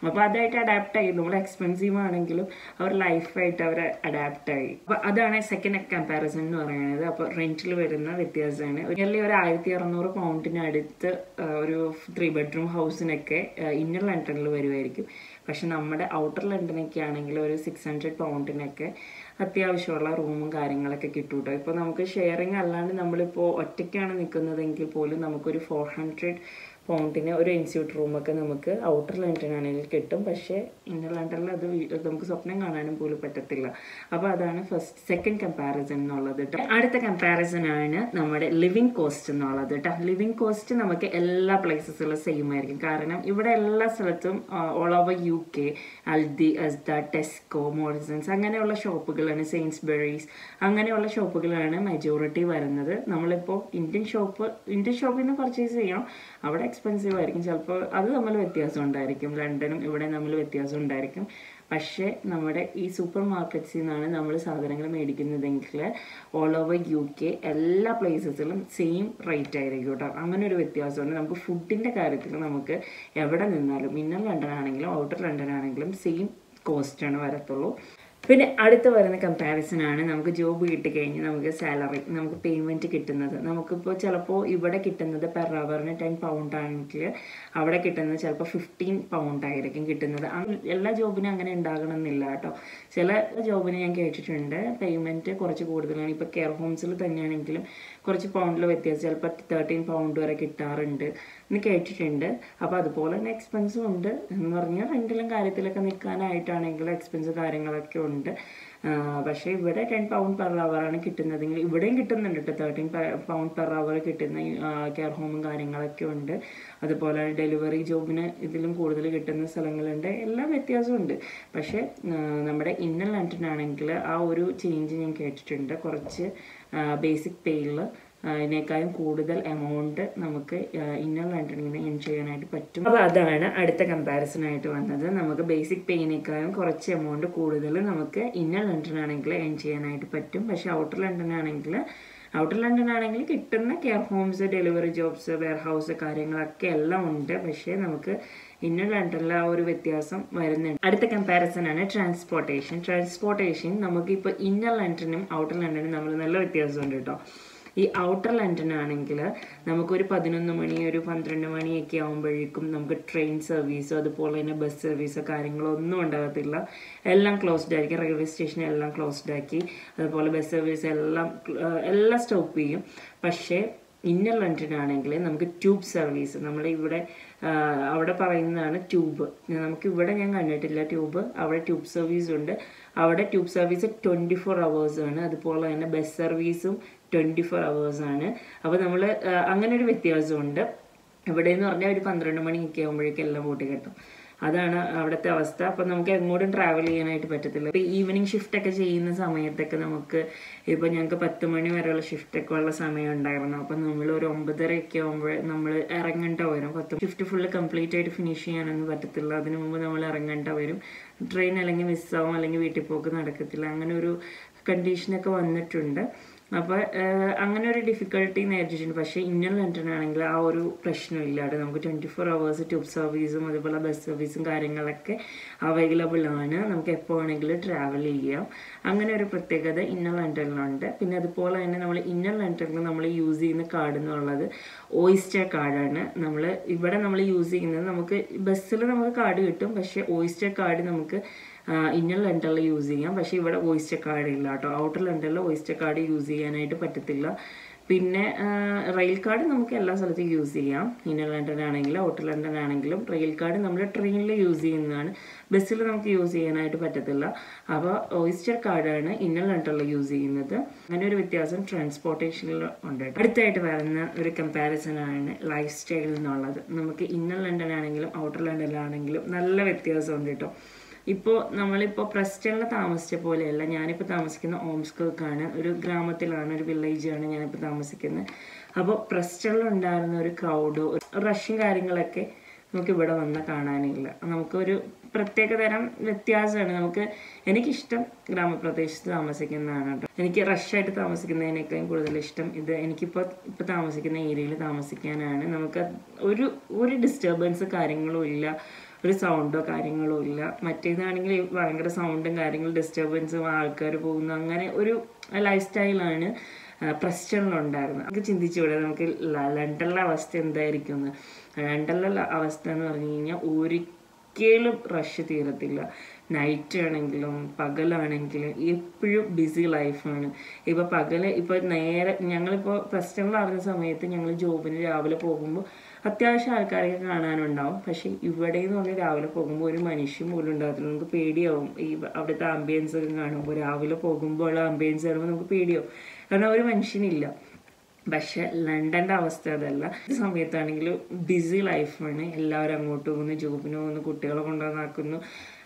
Speaker 1: അപ്പോൾ അതായിട്ട് അഡാപ്റ്റ് ആയി. നമ്മൾ എക്സ്പെൻസീവ് ആണെങ്കിലും അവർ ലൈഫായിട്ട് അവർ അഡാപ്റ്റ് ആയി. അപ്പോൾ അതാണ് സെക്കൻഡ് കമ്പാരിസൺ എന്ന് പറയുന്നത്. അപ്പോൾ റെന്റിൽ വരുന്ന വ്യത്യാസമാണ്. നിയർലി ഒരു ആയിരത്തി അറുന്നൂറ് പൗണ്ടിന് അടുത്ത് ഒരു ത്രീ ബെഡ്റൂം ഹൗസിനൊക്കെ ഇന്നർ ലണ്ടനിൽ വരുമായിരിക്കും. പക്ഷെ നമ്മുടെ ഔട്ടർ ലണ്ടനൊക്കെ ആണെങ്കിൽ ഒരു സിക്സ് ഹൺഡ്രഡ് പൗണ്ടിനൊക്കെ അത്യാവശ്യമുള്ള റൂമും കാര്യങ്ങളൊക്കെ കിട്ടും കേട്ടോ. ഇപ്പോൾ നമുക്ക് ഷെയറിങ് അല്ലാണ്ട് നമ്മളിപ്പോൾ ഒറ്റയ്ക്കാണ് നിൽക്കുന്നതെങ്കിൽ പോലും നമുക്കൊരു ഫോർ ഹൺഡ്രഡ് പൗണ്ടിന് ഒരു ഇൻസ്റ്റിറ്റ്യൂട്ട് റൂമൊക്കെ നമുക്ക് ഔട്ടർ ലണ്ടനാണെങ്കിൽ കിട്ടും. പക്ഷേ ഇന്നർ ലണ്ടനിൽ അത് നമുക്ക് സ്വപ്നം കാണാനും പോലും പറ്റത്തില്ല. അപ്പോൾ അതാണ് ഫസ്റ്റ് സെക്കൻഡ് കമ്പാരിസൺ എന്നുള്ളത് കേട്ടോ. അടുത്ത കമ്പാരിസൺ ആണ് നമ്മുടെ ലിവിങ് കോസ്റ്റ് എന്നുള്ളത് കേട്ടോ. ലിവിങ് കോസ്റ്റ് നമുക്ക് എല്ലാ പ്ലേസസിലും സെയിം ആയിരിക്കും. കാരണം ഇവിടെ എല്ലാ സ്ഥലത്തും all over U K Aldi, Asda, Tesco, Morrisons അങ്ങനെയുള്ള ഷോപ്പുകളാണ്, സെയിൻസ്ബറീസ് അങ്ങനെയുള്ള ഷോപ്പുകളാണ് മെജോറിറ്റി വരുന്നത്. നമ്മളിപ്പോൾ ഇന്ത്യൻ ഷോപ്പ് ഇന്ത്യൻ ഷോപ്പിൽ നിന്ന് പർച്ചേസ് ചെയ്യാം, അവിടെ എക്സ്പെൻസീവ് ആയിരിക്കും. ചിലപ്പോൾ അത് തമ്മിൽ വ്യത്യാസം ഉണ്ടായിരിക്കും. ലണ്ടനും ഇവിടെ തമ്മിൽ വ്യത്യാസം ഉണ്ടായിരിക്കും. പക്ഷേ നമ്മുടെ ഈ സൂപ്പർ മാർക്കറ്റ്സിൽ നിന്നാണ് നമ്മൾ സാധനങ്ങൾ മേടിക്കുന്നതെങ്കിൽ ഓൾ ഓവർ യു കെ എല്ലാ പ്ലേസസിലും സെയിം റേറ്റ് ആയിരിക്കും കേട്ടോ. അങ്ങനെ ഒരു വ്യത്യാസമുണ്ട്. നമുക്ക് ഫുഡിൻ്റെ കാര്യത്തിൽ നമുക്ക് എവിടെ നിന്നാലും ഇന്നർ ലണ്ടൻ ആണെങ്കിലും ഔട്ടർ ലണ്ടൻ ആണെങ്കിലും സെയിം കോസ്റ്റാണ് വരത്തുള്ളൂ. പിന്നെ അടുത്ത് വരുന്ന കമ്പാരിസൺ ആണ് നമുക്ക് ജോബ് കിട്ടിക്കഴിഞ്ഞ് നമുക്ക് സാലറി, നമുക്ക് പേയ്മെൻറ്റ് കിട്ടുന്നത്. നമുക്കിപ്പോൾ ചിലപ്പോൾ ഇവിടെ കിട്ടുന്നത് പെർ അവറിന് ടെൻ പൗണ്ട് ആണെങ്കിൽ അവിടെ കിട്ടുന്നത് ചിലപ്പോൾ ഫിഫ്റ്റീൻ പൗണ്ട് ആയിരിക്കും കിട്ടുന്നത്. എല്ലാ ജോബിനും അങ്ങനെ ഉണ്ടാകണമെന്നില്ല കേട്ടോ. ചില ജോബിന് ഞാൻ കേട്ടിട്ടുണ്ട് പേയ്മെൻറ്റ് കുറച്ച് കൂടുതലാണ്. ഇപ്പോൾ കെയർ ഹോംസിൽ തന്നെയാണെങ്കിലും കുറച്ച് പൗണ്ടിൽ വ്യത്യാസം, ചിലപ്പോൾ തേർട്ടീൻ പൗണ്ട് വരെ കിട്ടാറുണ്ട് എന്ന് കേട്ടിട്ടുണ്ട്. അപ്പോൾ അതുപോലെ തന്നെ എക്സ്പെൻസും ഉണ്ട് എന്ന് പറഞ്ഞാൽ റെൻറ്റിലും കാര്യത്തിലൊക്കെ നിൽക്കാനായിട്ടാണെങ്കിലും എക്സ്പെൻസ് കാര്യങ്ങളൊക്കെ ഉണ്ട്. പക്ഷേ ഇവിടെ ടെൻ പൗണ്ട് പെർ അവറാണ് കിട്ടുന്നതെങ്കിൽ ഇവിടെയും കിട്ടുന്നുണ്ട് കേട്ടോ. തേർട്ടീൻ പൗണ്ട് പെർ അവർ കിട്ടുന്ന കെയർ ഹോമും കാര്യങ്ങളൊക്കെ ഉണ്ട്. അതുപോലെ ഡെലിവറി ജോബിന് ഇതിലും കൂടുതൽ കിട്ടുന്ന സ്ഥലങ്ങളുണ്ട്. എല്ലാം വ്യത്യാസമുണ്ട്. പക്ഷേ നമ്മുടെ ഇന്നർ ലണ്ടനാണെങ്കിൽ ആ ഒരു ചേഞ്ച് ഞാൻ കേട്ടിട്ടുണ്ട്. കുറച്ച് ബേസിക് പേയിൽ അതിനേക്കാളും കൂടുതൽ എമൗണ്ട് നമുക്ക് ഇന്നർ ലണ്ടനിൽ നിന്ന് എൻ ചെയ്യാനായിട്ട് പറ്റും. അപ്പോൾ അതാണ് അടുത്ത കമ്പാരിസൺ ആയിട്ട് വന്നത്. നമുക്ക് ബേസിക് പേയിനേക്കാളും കുറച്ച് എമൗണ്ട് കൂടുതൽ നമുക്ക് ഇന്നർ ലണ്ടൻ ആണെങ്കിൽ എൻ ചെയ്യാനായിട്ട് പറ്റും. പക്ഷേ ഔട്ടർ ലണ്ടൻ ആണെങ്കിൽ ഔട്ടർ ലണ്ടൻ ആണെങ്കിൽ കിട്ടുന്ന care homes, delivery jobs, warehouse കാര്യങ്ങളൊക്കെ എല്ലാം ഉണ്ട്. പക്ഷേ നമുക്ക് ഇന്നർ ലണ്ടനിൽ ആ ഒരു വ്യത്യാസം വരുന്നുണ്ട്. അടുത്ത കമ്പാരിസൺ ആണ് ട്രാൻസ്പോർട്ടേഷൻ. ട്രാൻസ്പോർട്ടേഷൻ നമുക്കിപ്പോൾ ഇന്നർ ലണ്ടനും ഔട്ടർ ലണ്ടനും നമ്മൾ നല്ല വ്യത്യാസമുണ്ട് കേട്ടോ. ഈ ഔട്ടർ ലണ്ടൻ ആണെങ്കിൽ നമുക്കൊരു പതിനൊന്ന് മണി ഒരു പന്ത്രണ്ട് മണിയൊക്കെ ആകുമ്പോഴേക്കും നമുക്ക് ട്രെയിൻ സർവീസോ അതുപോലെ തന്നെ ബസ് സർവീസോ കാര്യങ്ങളോ ഒന്നും ഉണ്ടാകത്തില്ല. എല്ലാം ക്ലോസ്ഡ് ആയിരിക്കും. റെയിൽവേ സ്റ്റേഷൻ എല്ലാം ക്ലോസ്ഡ് ആക്കി, അതുപോലെ ബസ് സർവീസ് എല്ലാം എല്ലാം സ്റ്റോപ്പ് ചെയ്യും. പക്ഷേ ഇന്നർ ലണ്ടൻ ആണെങ്കിൽ നമുക്ക് ട്യൂബ് സർവീസ്, നമ്മുടെ ഇവിടെ അവിടെ പറയുന്നതാണ് ട്യൂബ്. നമുക്ക് ഇവിടെ ഞാൻ കണ്ടിട്ടില്ല ട്യൂബ്. അവിടെ ട്യൂബ് സർവീസ് ഉണ്ട്. അവിടെ tube service twenty four hours ആണ്. അതുപോലെ തന്നെ ബസ് സർവീസും ട്വൻറ്റി ഫോർ അവേഴ്സ് ആണ്. അപ്പോൾ നമ്മൾ അങ്ങനെ ഒരു വ്യത്യാസമുണ്ട്. ഇവിടെ എന്ന് പറഞ്ഞാൽ ഒരു പന്ത്രണ്ട് മണിയൊക്കെ ആകുമ്പോഴേക്കും എല്ലാം പൂട്ടി കിട്ടും. അതാണ് അവിടുത്തെ അവസ്ഥ. അപ്പം നമുക്ക് എങ്ങോട്ടും ട്രാവൽ ചെയ്യാനായിട്ട് പറ്റത്തില്ല. ഇപ്പം ഈവനിങ് ഷിഫ്റ്റ് ഒക്കെ ചെയ്യുന്ന സമയത്തൊക്കെ നമുക്ക് ഇപ്പം ഞങ്ങൾക്ക് പത്ത് മണി വരെയുള്ള ഷിഫ്റ്റൊക്കെ ഉള്ള സമയം ഉണ്ടായിരുന്നു. അപ്പം നമ്മൾ ഒരു ഒമ്പതരയൊക്കെ ആകുമ്പോൾ നമ്മൾ ഇറങ്ങേണ്ട വരും. പത്ത് ഷിഫ്റ്റ് ഫുള്ള് കംപ്ലീറ്റ് ആയിട്ട് ഫിനിഷ് ചെയ്യാനൊന്നും പറ്റത്തില്ല. അതിന് മുമ്പ് നമ്മൾ ഇറങ്ങേണ്ട വരും. ട്രെയിൻ അല്ലെങ്കിൽ മിസ്സാവും, അല്ലെങ്കിൽ വീട്ടിൽ പോക്ക് നടക്കത്തില്ല. അങ്ങനെ ഒരു കണ്ടീഷനൊക്കെ വന്നിട്ടുണ്ട്. അപ്പോൾ അങ്ങനെ ഒരു ഡിഫിക്കൽട്ടി നേരിട്ടിട്ടുണ്ട്. പക്ഷേ ഇന്നർ ലണ്ടൻ ആണെങ്കിൽ ആ ഒരു പ്രശ്നമില്ലാതെ നമുക്ക് ട്വൻറ്റി ഫോർ അവേഴ്സ് ട്യൂബ് സർവീസും അതുപോലെ ബസ് സർവീസും കാര്യങ്ങളൊക്കെ അവൈലബിൾ ആണ്. നമുക്ക് എപ്പോൾ വേണമെങ്കിലും ട്രാവൽ ചെയ്യാം. അങ്ങനെ ഒരു പ്രത്യേകത ഇന്നർ ലണ്ടനിലുണ്ട്. പിന്നെ അതുപോലെ തന്നെ നമ്മൾ ഇന്നർ ലണ്ടനിൽ നമ്മൾ യൂസ് ചെയ്യുന്ന കാർഡ് എന്നുള്ളത് ഓയിസ്റ്റർ കാർഡാണ്. നമ്മൾ ഇവിടെ നമ്മൾ യൂസ് ചെയ്യുന്നത്, നമുക്ക് ബസ്സിൽ നമുക്ക് കാർഡ് കിട്ടും. പക്ഷേ ഓയിസ്റ്റർ കാർഡ് നമുക്ക് ഇന്നർ ലണ്ടനിൽ യൂസ് ചെയ്യാം. പക്ഷേ ഇവിടെ ഓയിസ്റ്റർ കാർഡ് ഇല്ല കേട്ടോ. ഔട്ടർ ലണ്ടനിൽ ഓയിസ്റ്റർ കാർഡ് യൂസ് ചെയ്യാനായിട്ട് പറ്റത്തില്ല. പിന്നെ റെയിൽ കാർഡ് നമുക്ക് എല്ലാ സ്ഥലത്തും യൂസ് ചെയ്യാം. ഇന്നർ ലണ്ടൻ ആണെങ്കിലും ഔട്ടർ ലണ്ടൻ ആണെങ്കിലും റെയിൽ കാർഡ് നമ്മൾ ട്രെയിനിൽ യൂസ് ചെയ്യുന്നതാണ്. ബസ്സിൽ നമുക്ക് യൂസ് ചെയ്യാനായിട്ട് പറ്റത്തില്ല. അപ്പോൾ ഓയിസ്റ്റർ കാർഡാണ് ഇന്നർ ലണ്ടനിൽ യൂസ് ചെയ്യുന്നത്. അങ്ങനെ ഒരു വ്യത്യാസം ട്രാൻസ്പോർട്ടേഷനിൽ ഉണ്ട്. അടുത്തായിട്ട് വരുന്ന ഒരു കമ്പാരിസൺ ആണ് ലൈഫ് സ്റ്റൈൽ എന്നുള്ളത്. നമുക്ക് ഇന്നർ ലണ്ടൻ ആണെങ്കിലും ഔട്ടർ ലണ്ടനിലാണെങ്കിലും നല്ല വ്യത്യാസമുണ്ട് കേട്ടോ. ഇപ്പോൾ നമ്മളിപ്പോൾ പ്രസ്റ്റണിൽ താമസിച്ച പോലെയല്ല. ഞാനിപ്പോൾ താമസിക്കുന്ന ഓംസ്കർക്കാണ്, ഒരു ഗ്രാമത്തിലാണ്, ഒരു വില്ലേജാണ് ഞാനിപ്പോൾ താമസിക്കുന്നത്. അപ്പോൾ പ്രസ്റ്റണിലുണ്ടായിരുന്ന ഒരു ക്രൗഡ്, റഷും കാര്യങ്ങളൊക്കെ നമുക്ക് ഇവിടെ വന്നാൽ കാണാനില്ല. നമുക്കൊരു പ്രത്യേക തരം വ്യത്യാസമാണ്. നമുക്ക് എനിക്കിഷ്ടം ഗ്രാമപ്രദേശത്ത് താമസിക്കുന്നതാണ് കേട്ടോ. എനിക്ക് റഷായിട്ട് താമസിക്കുന്നതിനേക്കാളും കൂടുതൽ ഇഷ്ടം ഇത് എനിക്കിപ്പോൾ ഇപ്പോൾ താമസിക്കുന്ന ഏരിയയിൽ താമസിക്കാനാണ്. നമുക്ക് ഒരു ഒരു ഡിസ്റ്റർബൻസ് കാര്യങ്ങളും ഇല്ല. ഒരു സൗണ്ടോ കാര്യങ്ങളോ ഇല്ല. മറ്റേതാണെങ്കിൽ ഭയങ്കര സൗണ്ടും കാര്യങ്ങളും ഡിസ്റ്റർബൻസും ആൾക്കാർ പോകുന്നു, അങ്ങനെ ഒരു ലൈഫ് സ്റ്റൈലാണ് പ്രസ്റ്റണിലുണ്ടായിരുന്നത്. നമുക്ക് ചിന്തിച്ചുകൂടെ നമുക്ക് ലണ്ടനിലെ അവസ്ഥ എന്തായിരിക്കും എന്ന്. ലണ്ടനിലെ അവസ്ഥ എന്ന് പറഞ്ഞു കഴിഞ്ഞാൽ ഒരിക്കലും റഷ് തീരത്തില്ല. നൈറ്റ് ആണെങ്കിലും പകലാണെങ്കിലും എപ്പോഴും ബിസി ലൈഫാണ്. ഇപ്പോൾ പകല് ഇപ്പോൾ നേരെ ഞങ്ങളിപ്പോൾ പ്രസ്റ്റണിലായിരുന്ന സമയത്ത് ഞങ്ങൾ ജോബിന് രാവിലെ പോകുമ്പോൾ അത്യാവശ്യം ആൾക്കാരൊക്കെ കാണാനുണ്ടാവും. പക്ഷെ ഇവിടെ എന്ന് പറഞ്ഞാൽ രാവിലെ പോകുമ്പോൾ ഒരു മനുഷ്യൻ പോലും ഉണ്ടാകത്തില്ല. നമുക്ക് പേടിയാവും. ഈ അവിടുത്തെ ആംബിയൻസ് ഒക്കെ കാണുമ്പോൾ രാവിലെ പോകുമ്പോൾ ഉള്ള ആംബിയൻസ് കാണുമ്പോൾ നമുക്ക് പേടിയാവും, കാരണം ഒരു മനുഷ്യനില്ല. പക്ഷെ ലണ്ടൻ്റെ അവസ്ഥ അതല്ല. ഈ സമയത്താണെങ്കിൽ ബിസി ലൈഫാണ്. എല്ലാവരും അങ്ങോട്ട് പോകുന്നു, ജോബിന് പോകുന്നു, കുട്ടികളെ കൊണ്ടുവന്നാക്കുന്നു,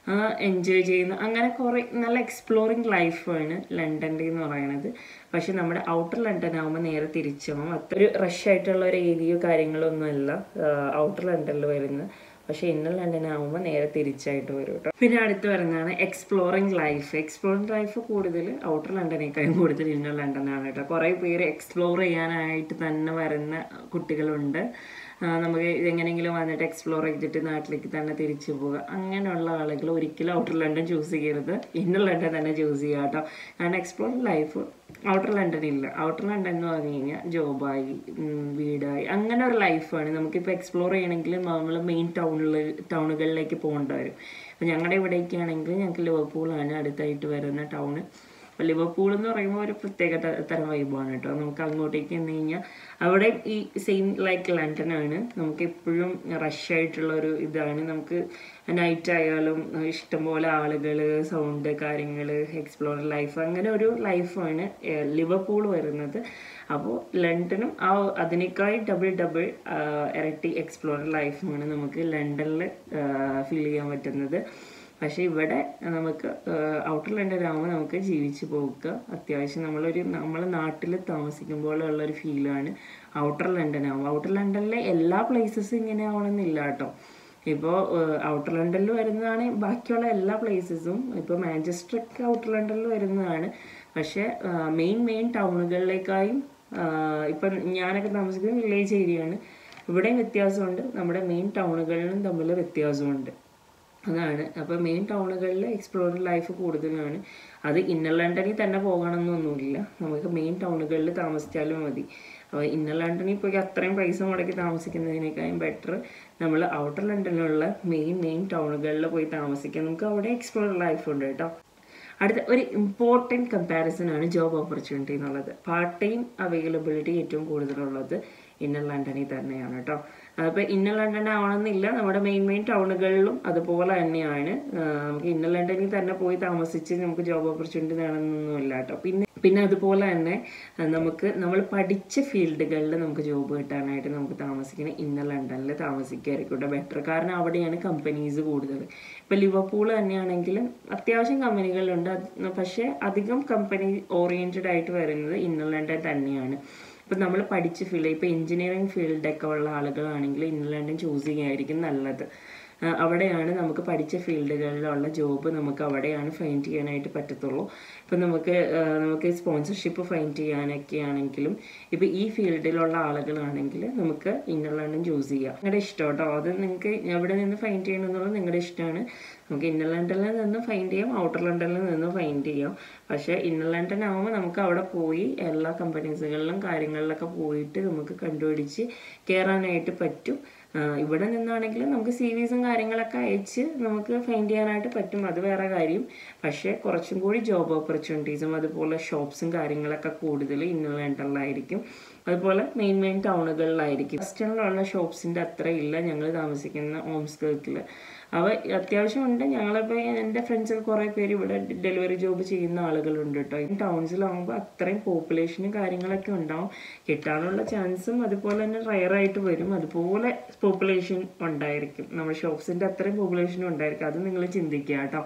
Speaker 1: എൻജോയ് ചെയ്യുന്നു, അങ്ങനെ കുറേ നല്ല എക്സ്പ്ലോറിങ് ലൈഫാണ് ലണ്ടൻ്റെ എന്ന് പറയുന്നത്. പക്ഷെ നമ്മുടെ ഔട്ടർ ലണ്ടൻ ആകുമ്പോൾ നേരെ തിരിച്ചാവും. അത്ര റഷ് ആയിട്ടുള്ള ഒരു ഏരിയയോ കാര്യങ്ങളോ ഒന്നുമല്ല ഔട്ടർ ലണ്ടനിൽ വരുന്നത്. പക്ഷെ ഇന്നർ ലണ്ടൻ ആകുമ്പോൾ നേരെ തിരിച്ചായിട്ട് വരും കേട്ടോ. പിന്നെ അടുത്ത് വരുന്നതാണ് എക്സ്പ്ലോറിങ് ലൈഫ്. എക്സ്പ്ലോറിങ് ലൈഫ് കൂടുതൽ ഔട്ടർ ലണ്ടനേക്കാളും കൂടുതൽ ഇന്നർ ലണ്ടനാണ് കേട്ടോ. കുറേ പേര് എക്സ്പ്ലോർ ചെയ്യാനായിട്ട് തന്നെ വരുന്ന കുട്ടികളുണ്ട്. നമുക്ക് എങ്ങനെയെങ്കിലും വന്നിട്ട് എക്സ്പ്ലോർ ചെയ്തിട്ട് നാട്ടിലേക്ക് തന്നെ തിരിച്ചു പോകുക. അങ്ങനെയുള്ള ആളുകൾ ഒരിക്കലും ഔട്ടർ ലണ്ടൻ ചൂസ് ചെയ്യരുത്, ഇന്നർ ലണ്ടൻ തന്നെ ചൂസ് ചെയ്യുക കേട്ടോ. കാരണം എക്സ്പ്ലോർ ലൈഫ് ഔട്ടർ ലണ്ടൻ ഇല്ല. ഔട്ടർ ലണ്ടൻ എന്ന് പറഞ്ഞു കഴിഞ്ഞാൽ ജോബായി, വീടായി, അങ്ങനെ ഒരു ലൈഫാണ്. നമുക്കിപ്പോൾ എക്സ്പ്ലോർ ചെയ്യണമെങ്കിൽ നമ്മൾ മെയിൻ ടൗണിൽ ടൗണുകളിലേക്ക് പോകേണ്ടി വരും. അപ്പോൾ ഞങ്ങളുടെ ഇവിടേക്കാണെങ്കിൽ ഞങ്ങൾക്ക് ലിവർപൂളാണ് അടുത്തായിട്ട് വരുന്ന ടൗണ്. അപ്പോൾ ലിവർപൂൾ എന്ന് പറയുമ്പോൾ ഒരു പ്രത്യേക തരം വൈബാണ് കേട്ടോ. നമുക്ക് അങ്ങോട്ടേക്ക് എന്ന് കഴിഞ്ഞാൽ അവിടെ ഈ സെയിം ലൈക്ക് ലണ്ടനാണ്. നമുക്ക് എപ്പോഴും റഷ് ആയിട്ടുള്ള ഒരു ഇതാണ്. നമുക്ക് നൈറ്റ് ആയാലും ഇഷ്ടംപോലെ ആളുകൾ, സൗണ്ട്, കാര്യങ്ങൾ, എക്സ്പ്ലോർ ലൈഫ്, അങ്ങനെ ഒരു ലൈഫാണ് ലിവർപൂൾ വരുന്നത്. അപ്പോൾ ലണ്ടനും ആ അതിനേക്കാൾ ഡബിൾ ഡബിൾ ഇരട്ടി എക്സ്പ്ലോർ ലൈഫാണ് നമുക്ക് ലണ്ടനിൽ ഫീൽ ചെയ്യാൻ പറ്റുന്നത്. പക്ഷേ ഇവിടെ നമുക്ക് ഔട്ടർ ലണ്ടനാകുമ്പോൾ നമുക്ക് ജീവിച്ച് പോകുക. അത്യാവശ്യം നമ്മളൊരു നമ്മളെ നാട്ടിൽ താമസിക്കുമ്പോഴുള്ളൊരു ഫീലാണ് ഔട്ടർ ലണ്ടനാകുമ്പോൾ. ഔട്ടർ ലണ്ടനിലെ എല്ലാ പ്ലേസസും ഇങ്ങനെ ആവണമെന്നില്ല കേട്ടോ. ഇപ്പോൾ ഔട്ടർ ലണ്ടനിൽ വരുന്നതാണ് ബാക്കിയുള്ള എല്ലാ പ്ലേസസും. ഇപ്പോൾ മാഞ്ചസ്റ്ററൊക്കെ ഔട്ടർ ലണ്ടനിൽ വരുന്നതാണ്. പക്ഷേ മെയിൻ മെയിൻ ടൗണുകളിലേക്കായും ഇപ്പം ഞാനൊക്കെ താമസിക്കുന്നത് വില്ലേജ് ഏരിയയാണ്. ഇവിടെയും വ്യത്യാസമുണ്ട്, നമ്മുടെ മെയിൻ ടൗണുകളിലും തമ്മിൽ വ്യത്യാസമുണ്ട്. അതാണ്. അപ്പോൾ മെയിൻ ടൗണുകളിൽ എക്സ്പ്ലോറിംഗ് ലൈഫ് കൂടുതലാണ്. അത് ഇന്നർ ലണ്ടനിൽ തന്നെ പോകണമെന്നൊന്നുമില്ല, നമുക്ക് മെയിൻ ടൗണുകളിൽ താമസിച്ചാലും മതി. അപ്പോൾ ഇന്നർ ലണ്ടനിൽ പോയി അത്രയും പൈസ മുടക്കി താമസിക്കുന്നതിനേക്കാളും ബെറ്റർ നമ്മൾ ഔട്ടർ ലണ്ടനിലുള്ള മെയിൻ മെയിൻ ടൗണുകളിൽ പോയി താമസിക്കാം. നമുക്ക് അവിടെ എക്സ്പ്ലോർ ലൈഫ് ഉണ്ട് കേട്ടോ. അടുത്ത ഒരു ഇമ്പോർട്ടൻറ്റ് കമ്പാരിസൺ ആണ് ജോബ് ഓപ്പർച്യൂണിറ്റി എന്നുള്ളത്. പാർട്ട് ടൈം അവൈലബിലിറ്റി ഏറ്റവും കൂടുതലുള്ളത് ഇന്നർ ലണ്ടനിൽ തന്നെയാണ് കേട്ടോ. അപ്പോൾ ഇന്നർ ലണ്ടൻ ആവണമെന്നില്ല, നമ്മുടെ മെയിൻ മെയിൻ ടൗണുകളിലും അതുപോലെ തന്നെയാണ്. നമുക്ക് ഇന്നർ ലണ്ടനിൽ തന്നെ പോയി താമസിച്ച് നമുക്ക് ജോബ് ഓപ്പർച്യൂണിറ്റി നേടണമെന്നൊന്നുമില്ല കേട്ടോ. പിന്നെ പിന്നെ അതുപോലെ തന്നെ നമുക്ക് നമ്മൾ പഠിച്ച ഫീൽഡുകളിൽ നമുക്ക് ജോബ് കിട്ടാനായിട്ട് നമുക്ക് താമസിക്കുന്ന ഇന്നർ ലണ്ടനിൽ താമസിക്കുകയായിരിക്കും ബെറ്റർ. കാരണം അവിടെയാണ് കമ്പനീസ് കൂടുതൽ. ഇപ്പോൾ ലിവർപൂൾ തന്നെയാണെങ്കിലും അത്യാവശ്യം കമ്പനികളുണ്ട്, പക്ഷേ അധികം കമ്പനി ഓറിയൻറ്റഡ് ആയിട്ട് വരുന്നത് ഇന്നർ ലണ്ടൻ തന്നെയാണ്. ഇപ്പം നമ്മൾ പഠിച്ച ഫീൽഡ്, ഇപ്പോൾ എഞ്ചിനീയറിംഗ് ഫീൽഡൊക്കെ ഉള്ള ആളുകളാണെങ്കിൽ ഇന്നർ ലണ്ടൻ ചൂസ് ചെയ്യുകയായിരിക്കും നല്ലത്. അവിടെയാണ് നമുക്ക് പഠിച്ച ഫീൽഡുകളിലുള്ള ജോബ് നമുക്ക് അവിടെയാണ് ഫൈൻഡ് ചെയ്യാനായിട്ട് പറ്റത്തുള്ളൂ. ഇപ്പം നമുക്ക് നമുക്ക് സ്പോൺസർഷിപ്പ് ഫൈൻഡ് ചെയ്യാനൊക്കെ ആണെങ്കിലും ഇപ്പോൾ ഈ ഫീൽഡിലുള്ള ആളുകളാണെങ്കിൽ നമുക്ക് ഇന്നർ ലണ്ടൻ ചൂസ് ചെയ്യാം. നിങ്ങളുടെ ഇഷ്ടം കേട്ടോ, അത് നിങ്ങൾക്ക് എവിടെ നിന്ന് ഫൈൻഡ് ചെയ്യണം എന്നുള്ളത് നിങ്ങളുടെ ഇഷ്ടമാണ്. നമുക്ക് ഇന്നർ ലണ്ടനിൽ നിന്ന് ഫൈൻഡ് ചെയ്യാം, ഔട്ടർ ലണ്ടനിൽ നിന്ന് ഫൈൻഡ് ചെയ്യാം. പക്ഷേ ഇന്നർ ലണ്ടൻ ആകുമ്പോൾ നമുക്ക് അവിടെ പോയി എല്ലാ കമ്പനീസുകളിലും കാര്യങ്ങളിലൊക്കെ പോയിട്ട് നമുക്ക് കണ്ടുപിടിച്ച് കയറാനായിട്ട് പറ്റും. ഇവിടെ നിന്നാണെങ്കിൽ നമുക്ക് സി വിസും കാര്യങ്ങളൊക്കെ അയച്ച് നമുക്ക് ഫൈൻഡ് ചെയ്യാനായിട്ട് പറ്റും, അത് വേറെ കാര്യം. പക്ഷേ കുറച്ചും കൂടി ജോബ് ഓപ്പർച്യൂണിറ്റീസും അതുപോലെ ഷോപ്സും കാര്യങ്ങളൊക്കെ കൂടുതൽ ഇന്നർ ലണ്ടനിലായിരിക്കും. അതുപോലെ മെയിൻ മെയിൻ ടൗണുകളിലായിരിക്കും. വെസ്റ്റേണിലുള്ള ഷോപ്സിൻ്റെ അത്ര ഇല്ല ഞങ്ങൾ താമസിക്കുന്ന ഓംസ്കേർക്കിൽ. അവ അത്യാവശ്യം ഉണ്ട്. ഞങ്ങളിപ്പോൾ എൻ്റെ ഫ്രണ്ട്സൊക്കെ കുറേ പേര് ഇവിടെ ഡെലിവറി ജോബ് ചെയ്യുന്ന ആളുകളുണ്ട് കേട്ടോ. ഈ ടൗൺസിലാകുമ്പോൾ അത്രയും പോപ്പുലേഷനും കാര്യങ്ങളൊക്കെ ഉണ്ടാവും, കിട്ടാനുള്ള ചാൻസും അതുപോലെ തന്നെ റയറായിട്ട് വരും. അതുപോലെ പോപ്പുലേഷൻ ഉണ്ടായിരിക്കും, നമ്മുടെ ഷോപ്സിൻ്റെ അത്രയും പോപ്പുലേഷനും ഉണ്ടായിരിക്കും. അത് നിങ്ങൾ ചിന്തിക്കുക കേട്ടോ.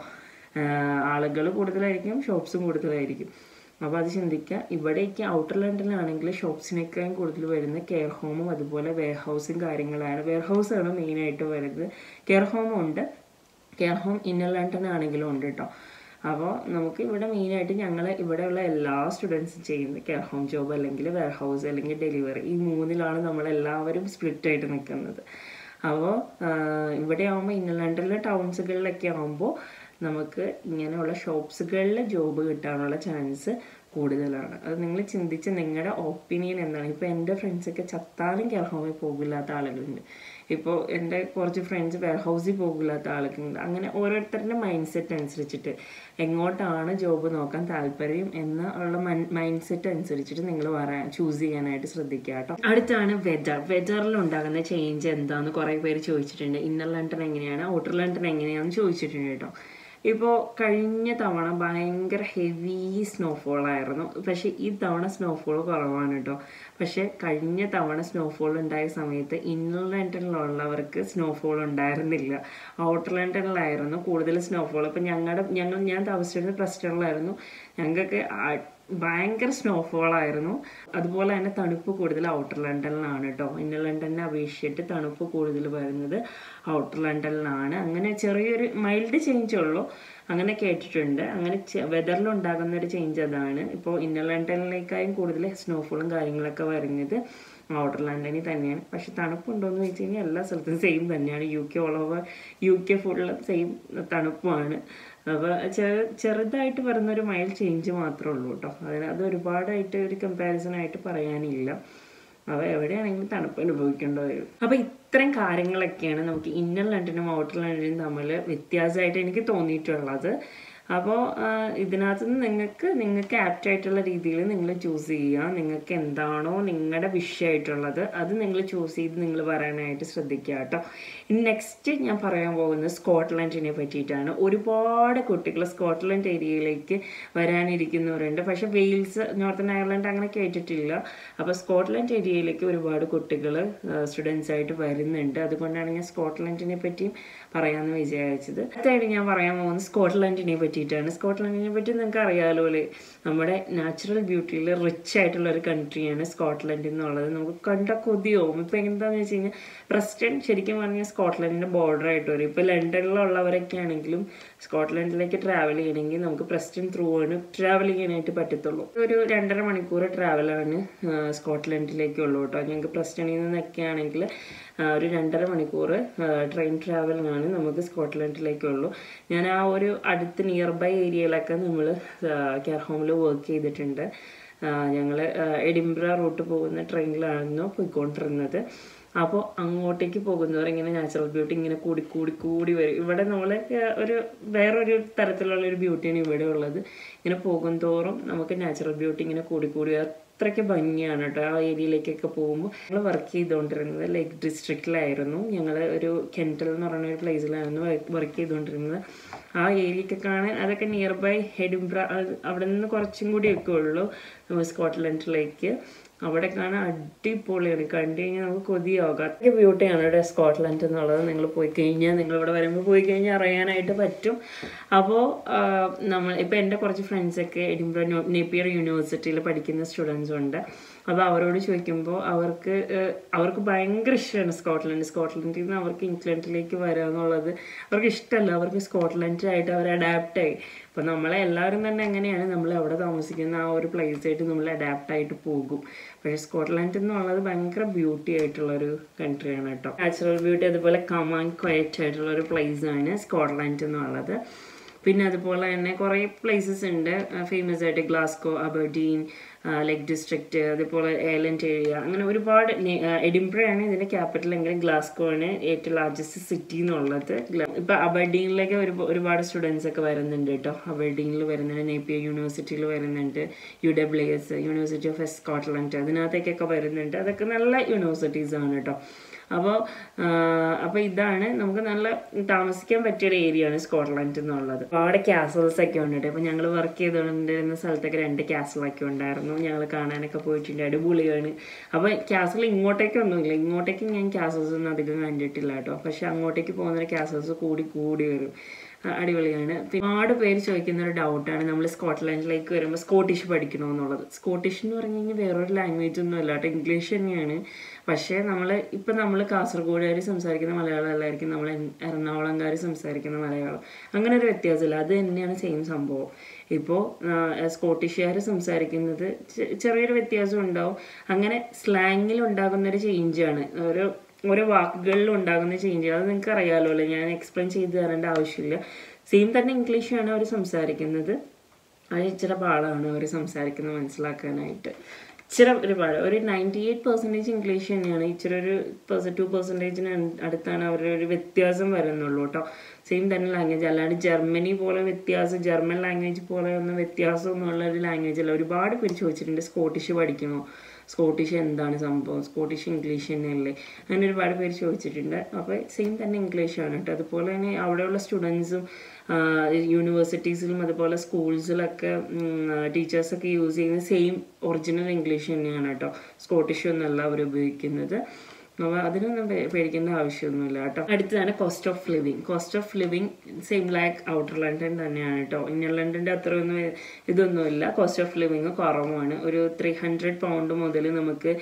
Speaker 1: ആളുകൾ കൂടുതലായിരിക്കും, ഷോപ്സും കൂടുതലായിരിക്കും. അപ്പോൾ അത് ചിന്തിക്കുക. ഇവിടേക്ക് ഔട്ടർ ലണ്ടനിലാണെങ്കിൽ ഷോപ്സിനേക്കാളും കൂടുതൽ വരുന്നത് കെയർ ഹോമും അതുപോലെ വെയർ ഹൗസും കാര്യങ്ങളാണ്. വെയർ ഹൗസാണ് മെയിനായിട്ട് വരുന്നത്. കെയർ ഹോമും ഉണ്ട്, കെയർ ഹോം ഇന്നർ ലണ്ടൻ ആണെങ്കിലും ഉണ്ട് കേട്ടോ. അപ്പോൾ നമുക്ക് ഇവിടെ മെയിനായിട്ട് ഞങ്ങൾ ഇവിടെയുള്ള എല്ലാ സ്റ്റുഡൻസും ചെയ്യുന്നത് കെയർ ഹോം ജോബ് അല്ലെങ്കിൽ വെയർ ഹൗസ് അല്ലെങ്കിൽ ഡെലിവറി, ഈ മൂന്നിലാണ് നമ്മളെല്ലാവരും സ്പ്ലിറ്റായിട്ട് നിൽക്കുന്നത്. അപ്പോൾ ഇവിടെ ആകുമ്പോൾ ഇന്നർ ലണ്ടനിലെ ടൗൺസുകളിലൊക്കെ ആകുമ്പോൾ നമുക്ക് ഇങ്ങനെയുള്ള ഷോപ്സുകളിൽ ജോബ് കിട്ടാനുള്ള ചാൻസ് കൂടുതലാണ്. അത് നിങ്ങൾ ചിന്തിച്ച് നിങ്ങളുടെ ഒപ്പീനിയൻ എന്താണ്? ഇപ്പോൾ എൻ്റെ ഫ്രണ്ട്സൊക്കെ ചത്താലും കെയർ ഹോമിൽ പോകില്ലാത്ത ആളുകളുണ്ട്. ഇപ്പോൾ എൻ്റെ കുറച്ച് ഫ്രണ്ട്സ് വെയർ ഹൗസിൽ പോകില്ലാത്ത ആളുകളുണ്ട്. അങ്ങനെ ഓരോരുത്തരുടെ മൈൻഡ് സെറ്റ് അനുസരിച്ചിട്ട് എങ്ങോട്ടാണ് ജോബ് നോക്കാൻ താല്പര്യം എന്ന് ഉള്ള മൈൻഡ് സെറ്റ് അനുസരിച്ചിട്ട് നിങ്ങൾ പറയാൻ ചൂസ് ചെയ്യാനായിട്ട് ശ്രദ്ധിക്കുക കേട്ടോ. അടുത്താണ് വെദർ. വെദറിൽ ഉണ്ടാകുന്ന ചേഞ്ച് എന്താണെന്ന് കുറേ പേര് ചോദിച്ചിട്ടുണ്ട്. ഇന്നർ ലണ്ടൻ എങ്ങനെയാണ്, ഔട്ടർ ലണ്ടൻ എങ്ങനെയാണെന്ന് ചോദിച്ചിട്ടുണ്ട് കേട്ടോ. ഇപ്പോൾ കഴിഞ്ഞ തവണ ഭയങ്കര ഹെവി സ്നോഫോൾ ആയിരുന്നു. പക്ഷെ ഈ തവണ സ്നോഫോൾ കുറവാണ് കേട്ടോ. പക്ഷെ കഴിഞ്ഞ തവണ സ്നോഫോൾ ഉണ്ടായ സമയത്ത് ഇന്നർ ലണ്ടനിലുള്ളവർക്ക് സ്നോഫോൾ ഉണ്ടായിരുന്നില്ല, ഔട്ടർ ലണ്ടനിലായിരുന്നു കൂടുതൽ സ്നോഫോൾ. അപ്പം ഞങ്ങളുടെ ഞങ്ങൾ ഞാൻ താമസിച്ചിരുന്ന പ്രസ്റ്റണിലായിരുന്നു. ഞങ്ങൾക്ക് ഭയങ്കര സ്നോഫോൾ ആയിരുന്നു. അതുപോലെ തന്നെ തണുപ്പ് കൂടുതൽ ഔട്ടർ ലണ്ടനിലാണ് കേട്ടോ. ഇന്നർ ലണ്ടനെ അപേക്ഷിച്ചിട്ട് തണുപ്പ് കൂടുതൽ വരുന്നത് ഔട്ടർ ലണ്ടനിലാണ്. അങ്ങനെ ചെറിയൊരു മൈൽഡ് ചേഞ്ച് ഉള്ളൂ, അങ്ങനെ കേട്ടിട്ടുണ്ട്. അങ്ങനെ വെതറിൽ ഉണ്ടാകുന്ന ഒരു ചേഞ്ച് അതാണ്. ഇപ്പോൾ ഇന്നർ ലണ്ടനിലേക്കായും കൂടുതൽ സ്നോഫോളും കാര്യങ്ങളൊക്കെ വരുന്നത് ഔട്ടർ ലണ്ടനിൽ തന്നെയാണ്. പക്ഷെ തണുപ്പുണ്ടോയെന്ന് വെച്ച് കഴിഞ്ഞാൽ എല്ലാ സ്ഥലത്തും സെയിം തന്നെയാണ്. U K all over U K full same തണുപ്പാണ്. അപ്പോൾ ചെറു ചെറുതായിട്ട് വരുന്നൊരു മൈൽഡ് ചേഞ്ച് മാത്രമേ ഉള്ളൂ കേട്ടോ. അതിന് അത് ഒരുപാടായിട്ട് ഒരു കമ്പാരിസൺ ആയിട്ട് പറയാനില്ല. അപ്പോൾ എവിടെയാണെങ്കിലും തണുപ്പ് അനുഭവിക്കേണ്ടി വരും. അപ്പോൾ ഇത്രയും കാര്യങ്ങളൊക്കെയാണ് നമുക്ക് ഇന്നർ ലണ്ടനും ഔട്ടർ ലണ്ടനും തമ്മിൽ വ്യത്യാസമായിട്ട് എനിക്ക് തോന്നിയിട്ടുള്ളത്. അപ്പോൾ ഇതിനകത്ത് നിന്ന് നിങ്ങൾക്ക് നിങ്ങൾക്ക് ആപ്റ്റ് ആയിട്ടുള്ള രീതിയിൽ നിങ്ങൾ ചൂസ് ചെയ്യുക. നിങ്ങൾക്ക് എന്താണോ നിങ്ങളുടെ വിഷയമായിട്ടുള്ളത് അത് നിങ്ങൾ ചൂസ് ചെയ്ത് നിങ്ങൾ പറയാനായിട്ട് ശ്രദ്ധിക്കുക കേട്ടോ. ഇനി നെക്സ്റ്റ് ഞാൻ പറയാൻ പോകുന്നത് സ്കോട്ട്ലൻഡിനെ പറ്റിയിട്ടാണ്. ഒരുപാട് കുട്ടികൾ സ്കോട്ട്ലൻഡ് ഏരിയയിലേക്ക് വരാനിരിക്കുന്നവരുണ്ട്. പക്ഷേ വെയിൽസ്, നോർത്തേൺ അയർലൻഡ് അങ്ങനെ കേട്ടിട്ടില്ല. അപ്പോൾ സ്കോട്ട്ലൻഡ് ഏരിയയിലേക്ക് ഒരുപാട് കുട്ടികൾ സ്റ്റുഡൻസ് ആയിട്ട് വരുന്നുണ്ട്. അതുകൊണ്ടാണ് ഞാൻ സ്കോട്ട്ലൻഡിനെ പറ്റിയും പറയാമെന്ന് വിചാരിച്ചത്. അടുത്തായിട്ട് ഞാൻ പറയാൻ പോകുന്നത് സ്കോട്ട്ലൻഡിനെ പറ്റിയിട്ടാണ്. സ്കോട്ട്ലൻഡിനെ പറ്റി നിങ്ങൾക്ക് അറിയാമല്ലോ അല്ലേ, നമ്മുടെ നാച്ചുറൽ ബ്യൂട്ടിയിൽ റിച്ച് ആയിട്ടുള്ള ഒരു കൺട്രിയാണ് സ്കോട്ട്ലൻഡ് എന്നുള്ളത്. നമുക്ക് കണ്ട കൊതിയാവും. ഇപ്പോൾ എന്താണെന്ന് വെച്ച് കഴിഞ്ഞാൽ പ്രസ്റ്റൺ ശരിക്കും പറഞ്ഞാൽ സ്കോട്ട്ലൻഡിൻ്റെ ബോർഡർ ആയിട്ട് വരും. ഇപ്പോൾ ലണ്ടനിലുള്ളവരൊക്കെ ആണെങ്കിലും സ്കോട്ട്ലൻഡിലേക്ക് ട്രാവൽ ചെയ്യണമെങ്കിൽ നമുക്ക് പ്രസ്റ്റൺ ത്രൂ ആണ് ട്രാവൽ ചെയ്യാനായിട്ട് പറ്റത്തുള്ളൂ. ഒരു രണ്ടര മണിക്കൂർ ട്രാവലാണ് സ്കോട്ട്ലൻഡിലേക്കുള്ളൂ കേട്ടോ. ഞങ്ങൾക്ക് പ്രസ്റ്റണിൽ നിന്നൊക്കെ ആണെങ്കിൽ ഒരു രണ്ടര മണിക്കൂർ ട്രെയിൻ ട്രാവലിനാണ് നമുക്ക് സ്കോട്ട്ലൻഡിലേക്കുള്ളൂ. ഞാൻ ആ ഒരു അടുത്ത് നിയർ ബൈ ഏരിയയിലൊക്കെ നമ്മൾ കെയർ ഹോമിൽ വർക്ക് ചെയ്തിട്ടുണ്ട്. ഞങ്ങൾ എഡിംബ്ര റൂട്ട് പോകുന്ന ട്രെയിനിലായിരുന്നു പോയിക്കൊണ്ടിരുന്നത്. അപ്പോൾ അങ്ങോട്ടേക്ക് പോകുന്നവർ ഇങ്ങനെ നാച്ചുറൽ ബ്യൂട്ടി ഇങ്ങനെ കൂടി കൂടി കൂടി വരും. ഇവിടെ നമ്മൾ ഒരു വേറൊരു തരത്തിലുള്ള ഒരു ബ്യൂട്ടിയാണ് ഇവിടെ ഉള്ളത്. ഇങ്ങനെ പോകും തോറും നമുക്ക് നാച്ചുറൽ ബ്യൂട്ടി ഇങ്ങനെ കൂടി കൂടി അത്രയ്ക്ക് ഭംഗിയാണ് കേട്ടോ. ആ ഏരിയയിലേക്കൊക്കെ പോകുമ്പോൾ ഞങ്ങൾ വർക്ക് ചെയ്തുകൊണ്ടിരുന്നത് ലേക്ക് ഡിസ്ട്രിക്റ്റിലായിരുന്നു. ഞങ്ങൾ ഒരു കെൻറ്റൽ എന്ന് പറയുന്ന ഒരു പ്ലേസിലായിരുന്നു വർക്ക് ചെയ്തുകൊണ്ടിരുന്നത്. ആ ഏരിയയൊക്കെ കാണാൻ അതൊക്കെ നിയർ ബൈ എഡിംബ്ര, അവിടെ നിന്ന് കുറച്ചും കൂടിയൊക്കെ ഉള്ളൂ സ്കോട്ട്ലൻഡിലേക്ക്. അവിടെ കാണാൻ അടിപൊളിയാണ്. കണ്ടു കഴിഞ്ഞാൽ നമുക്ക് കൊതിയാകാം. അത്രയ്ക്ക് ബ്യൂട്ടിയാണ് ഇവിടെ സ്കോട്ട്ലൻഡ് എന്നുള്ളത്. നിങ്ങൾ പോയി കഴിഞ്ഞാൽ നിങ്ങളിവിടെ വരുമ്പോൾ പോയി കഴിഞ്ഞാൽ അറിയാനായിട്ട് പറ്റും. അപ്പോൾ നമ്മൾ ഇപ്പോൾ എൻ്റെ കുറച്ച് ഫ്രണ്ട്സൊക്കെ എഡിംബ്ര നേപ്പിയർ യൂണിവേഴ്സിറ്റിയിൽ പഠിക്കുന്ന സ്റ്റുഡൻസ് ഉണ്ട്. അപ്പോൾ അവരോട് ചോദിക്കുമ്പോൾ അവർക്ക് അവർക്ക് ഭയങ്കര ഇഷ്ടമാണ് സ്കോട്ട്ലൻഡ്. സ്കോട്ട്ലൻഡിൽ നിന്ന് അവർക്ക് ഇംഗ്ലണ്ടിലേക്ക് വരിക എന്നുള്ളത് അവർക്ക് ഇഷ്ടമല്ല. അവർക്ക് സ്കോട്ട്ലൻഡിലായിട്ട് അവർ അഡാപ്റ്റായി. അപ്പോൾ നമ്മളെ എല്ലാവരും തന്നെ എങ്ങനെയാണ് നമ്മൾ അവിടെ താമസിക്കുന്ന ആ ഒരു പ്ലേസായിട്ട് നമ്മൾ അഡാപ്റ്റായിട്ട് പോകും. പക്ഷേ സ്കോട്ട്ലൻഡ് എന്നുള്ളത് ഭയങ്കര ബ്യൂട്ടി ആയിട്ടുള്ളൊരു കൺട്രിയാണ് കേട്ടോ. നാച്ചുറൽ ബ്യൂട്ടി, അതുപോലെ കം ആൻഡ് ക്വയറ്റ് ആയിട്ടുള്ള ഒരു പ്ലേസാണ് സ്കോട്ട്ലൻഡ് എന്നുള്ളത്. പിന്നെ അതുപോലെ തന്നെ കുറേ പ്ലേസസ് ഉണ്ട് ഫേമസ് ആയിട്ട്. ഗ്ലാസ്കോ, അബർഡീൻ, ലേക്ക് ഡിസ്ട്രിക്റ്റ്, അതുപോലെ ഐലൻഡ് ഏരിയ, അങ്ങനെ ഒരുപാട്. എഡിംബ്രയാണ് ഇതിൻ്റെ ക്യാപിറ്റൽ എങ്കിലും ഗ്ലാസ്കോ ആണ് ഏറ്റവും ലാർജസ്റ്റ് സിറ്റി എന്നുള്ളത്. ഇപ്പം അബർഡീനിലേക്ക് ഒരു ഒരുപാട് സ്റ്റുഡൻസ് ഒക്കെ വരുന്നുണ്ട് കേട്ടോ. അബർഡീനിൽ വരുന്നുണ്ട്, നേപ്പിയർ യൂണിവേഴ്സിറ്റിയിൽ വരുന്നുണ്ട്, U W S university of Scotland അതിനകത്തേക്കൊക്കെ വരുന്നുണ്ട്. അതൊക്കെ നല്ല യൂണിവേഴ്സിറ്റീസാണ് കേട്ടോ. അപ്പോൾ അപ്പോൾ ഇതാണ് നമുക്ക് നല്ല താമസിക്കാൻ പറ്റിയൊരു ഏരിയയാണ് സ്കോട്ട്ലൻഡ് എന്നുള്ളത്. ഒരുപാട് ക്യാസൽസ് ഒക്കെ ഉണ്ട്. അപ്പോൾ ഞങ്ങൾ വർക്ക് ചെയ്തുകൊണ്ടിരുന്ന സ്ഥലത്തൊക്കെ രണ്ട് ക്യാസലൊക്കെ ഉണ്ടായിരുന്നു. ഞങ്ങൾ കാണാനൊക്കെ പോയിട്ടുണ്ട്, അടിപൊളിയാണ്. അപ്പോൾ ക്യാസൽ ഇങ്ങോട്ടേക്കൊന്നുമില്ല, ഇങ്ങോട്ടേക്ക് ഞാൻ ക്യാസൽസ് ഒന്നും അധികം കണ്ടിട്ടില്ല കേട്ടോ. പക്ഷെ അങ്ങോട്ടേക്ക് പോകുന്ന ക്യാസൽസ് കൂടി കൂടി വരും. അടിപൊളിയാണ്. ഒരുപാട് പേര് ചോദിക്കുന്ന ഒരു ഡൗട്ടാണ് നമ്മൾ സ്കോട്ട്ലൻഡിലേക്ക് വരുമ്പോൾ സ്കോട്ടിഷ് പഠിക്കണമെന്നുള്ളത്. സ്കോട്ടിഷ് എന്ന് പറഞ്ഞു കഴിഞ്ഞാൽ വേറൊരു ലാംഗ്വേജ് ഒന്നും അല്ല കേട്ടോ, ഇംഗ്ലീഷ് തന്നെയാണ്. പക്ഷേ നമ്മൾ ഇപ്പം നമ്മൾ കാസർഗോഡുകാർ സംസാരിക്കുന്ന മലയാളം അല്ലായിരിക്കും നമ്മൾ എറണാകുളംകാർ സംസാരിക്കുന്ന മലയാളം. അങ്ങനെ ഒരു വ്യത്യാസമില്ല, അത് തന്നെയാണ് സെയിം സംഭവം. ഇപ്പോൾ സ്കോട്ടിഷുകാർ സംസാരിക്കുന്നത് ചെറിയൊരു വ്യത്യാസം ഉണ്ടാവും. അങ്ങനെ സ്ലാങ്ങിൽ ഉണ്ടാകുന്നൊരു ചേഞ്ചാണ്. ഒരു ഓരോ വാക്കുകളിൽ ഉണ്ടാകുന്ന ചേഞ്ച് അത് നിങ്ങൾക്ക് അറിയാമല്ലോ അല്ലേ, ഞാൻ എക്സ്പ്ലെയിൻ ചെയ്ത് തരേണ്ട ആവശ്യമില്ല. സെയിം തന്നെ ഇംഗ്ലീഷാണ് അവർ സംസാരിക്കുന്നത്, അത് ഇച്ചിരി പാടാണ് അവർ സംസാരിക്കുന്നത് മനസ്സിലാക്കാനായിട്ട്, ഇച്ചിരി ഒരുപാട് ഒരു നയൻറ്റി എയ്റ്റ് പെർസെൻറ്റേജ് ഇംഗ്ലീഷ് തന്നെയാണ്, ഇച്ചിരി ഒരു ടു പെർസെൻറ്റേജിന് അടുത്താണ് അവരുടെ ഒരു വ്യത്യാസം വരുന്നുള്ളൂ കേട്ടോ. സെയിം തന്നെ ലാംഗ്വേജ്, അല്ലാണ്ട് ജർമ്മനി പോലെ വ്യത്യാസം, ജർമ്മൻ ലാംഗ്വേജ് പോലെ ഒന്നും വ്യത്യാസമൊന്നുമുള്ള ഒരു ലാംഗ്വേജ് അല്ല. ഒരുപാട് പേര് ചോദിച്ചിട്ടുണ്ട് സ്കോട്ടിഷ് പഠിക്കണോ, സ്കോട്ടിഷ് എന്താണ് സംഭവം, സ്കോട്ടിഷ് ഇംഗ്ലീഷ് തന്നെയല്ലേ, അങ്ങനെ ഒരുപാട് പേര് ചോദിച്ചിട്ടുണ്ട്. അപ്പോൾ സെയിം തന്നെ ഇംഗ്ലീഷാണ് കേട്ടോ. അതുപോലെ തന്നെ അവിടെയുള്ള സ്റ്റുഡൻസും യൂണിവേഴ്സിറ്റീസിലും അതുപോലെ സ്കൂൾസിലൊക്കെ ടീച്ചേഴ്സൊക്കെ യൂസ് ചെയ്യുന്ന സെയിം ഒറിജിനൽ ഇംഗ്ലീഷ് തന്നെയാണ് കേട്ടോ, സ്കോട്ടിഷ് ഒന്നല്ല അവർ ഉപയോഗിക്കുന്നത്. അപ്പോൾ അതിനൊന്നും പേടിക്കേണ്ട ആവശ്യമൊന്നുമില്ല കേട്ടോ. അടുത്തതാണ് cost of living. Cost of living same like outer London തന്നെയാണ് കേട്ടോ. ഇന്നർ ലണ്ടൻ്റെ അത്രയൊന്നും ഇതൊന്നുമില്ല. കോസ്റ്റ് ഓഫ് ലിവിങ് കുറവാണ്. ഒരു ത്രീ ഹൺഡ്രഡ് പൗണ്ട് മുതൽ നമുക്ക്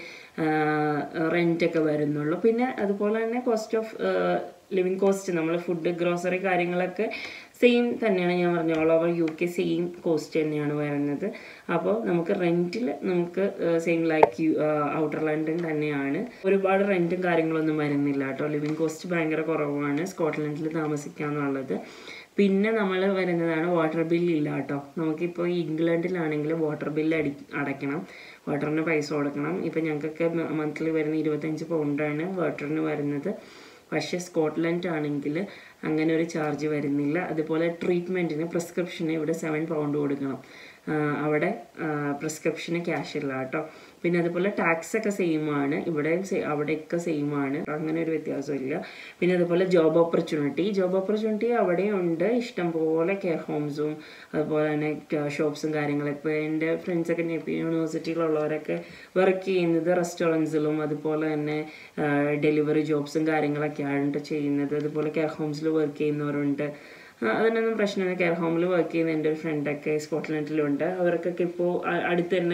Speaker 1: റെൻ്റൊക്കെ വരുന്നുള്ളൂ. പിന്നെ അതുപോലെ തന്നെ കോസ്റ്റ് ഓഫ് ലിവിങ് കോസ്റ്റ്, നമ്മൾ ഫുഡ് ഗ്രോസറി കാര്യങ്ങളൊക്കെ സെയിം തന്നെയാണ്. ഞാൻ പറഞ്ഞു all over U K same cost തന്നെയാണ് വരുന്നത്. അപ്പോൾ നമുക്ക് റെൻറ്റിൽ നമുക്ക് same like U outer London തന്നെയാണ്. ഒരുപാട് റെൻറ്റും കാര്യങ്ങളൊന്നും വരുന്നില്ല കേട്ടോ. ലിവിങ് കോസ്റ്റ് ഭയങ്കര കുറവാണ് സ്കോട്ട്ലൻഡിൽ താമസിക്കാന്നുള്ളത്. പിന്നെ നമ്മൾ വരുന്നതാണ് വാട്ടർ ബില്ലില്ല കേട്ടോ. നമുക്കിപ്പോൾ ഇംഗ്ലണ്ടിലാണെങ്കിൽ വാട്ടർ ബില്ല് അടി അടയ്ക്കണം, വാട്ടറിന് പൈസ കൊടുക്കണം. ഇപ്പം ഞങ്ങൾക്കൊക്കെ മന്ത്ലി വരുന്ന ഇരുപത്തഞ്ച് പൗണ്ടാണ് വാട്ടറിന് വരുന്നത്. പക്ഷേ സ്കോട്ട്ലൻഡ് ആണെങ്കിൽ അങ്ങനെ ഒരു ചാർജ് വരുന്നില്ല. അതുപോലെ ട്രീറ്റ്മെൻറ്റിന് പ്രിസ്ക്രിപ്ഷന് ഇവിടെ സെവൻ പൗണ്ട് കൊടുക്കണം, അവിടെ പ്രിസ്ക്രിപ്ഷന് ക്യാഷ് ഇല്ല കേട്ടോ. പിന്നെ അതുപോലെ ടാക്സ് ഒക്കെ സെയിം ആണ്, ഇവിടെയും അവിടെയൊക്കെ സെയിം ആണ്, അങ്ങനെ ഒരു വ്യത്യാസമില്ല. പിന്നെ അതുപോലെ ജോബ് ഓപ്പർച്യൂണിറ്റി ജോബ് ഓപ്പർച്യൂണിറ്റി അവിടെയും ഉണ്ട്, ഇഷ്ടംപോലെ കെയർ ഹോംസും അതുപോലെ തന്നെ ഷോപ്സും കാര്യങ്ങളും. ഇപ്പോൾ എൻ്റെ ഫ്രണ്ട്സൊക്കെ നേപ്പി യൂണിവേഴ്സിറ്റിയിലുള്ളവരൊക്കെ വർക്ക് ചെയ്യുന്നത് റെസ്റ്റോറൻറ്റ്സിലും അതുപോലെ തന്നെ ഡെലിവറി ജോബ്സും കാര്യങ്ങളൊക്കെയാണ് ചെയ്യുന്നത്. അതുപോലെ കെയർ ഹോംസിൽ വർക്ക് ചെയ്യുന്നവരുണ്ട്, അതിനൊന്നും പ്രശ്നമില്ല. കെയർ ഹോമിൽ വർക്ക് ചെയ്യുന്ന എൻ്റെ ഒരു ഫ്രണ്ടൊക്കെ സ്കോട്ട്ലൻഡിലുണ്ട്. അവർക്കൊക്കെ ഇപ്പോൾ അടുത്ത് തന്നെ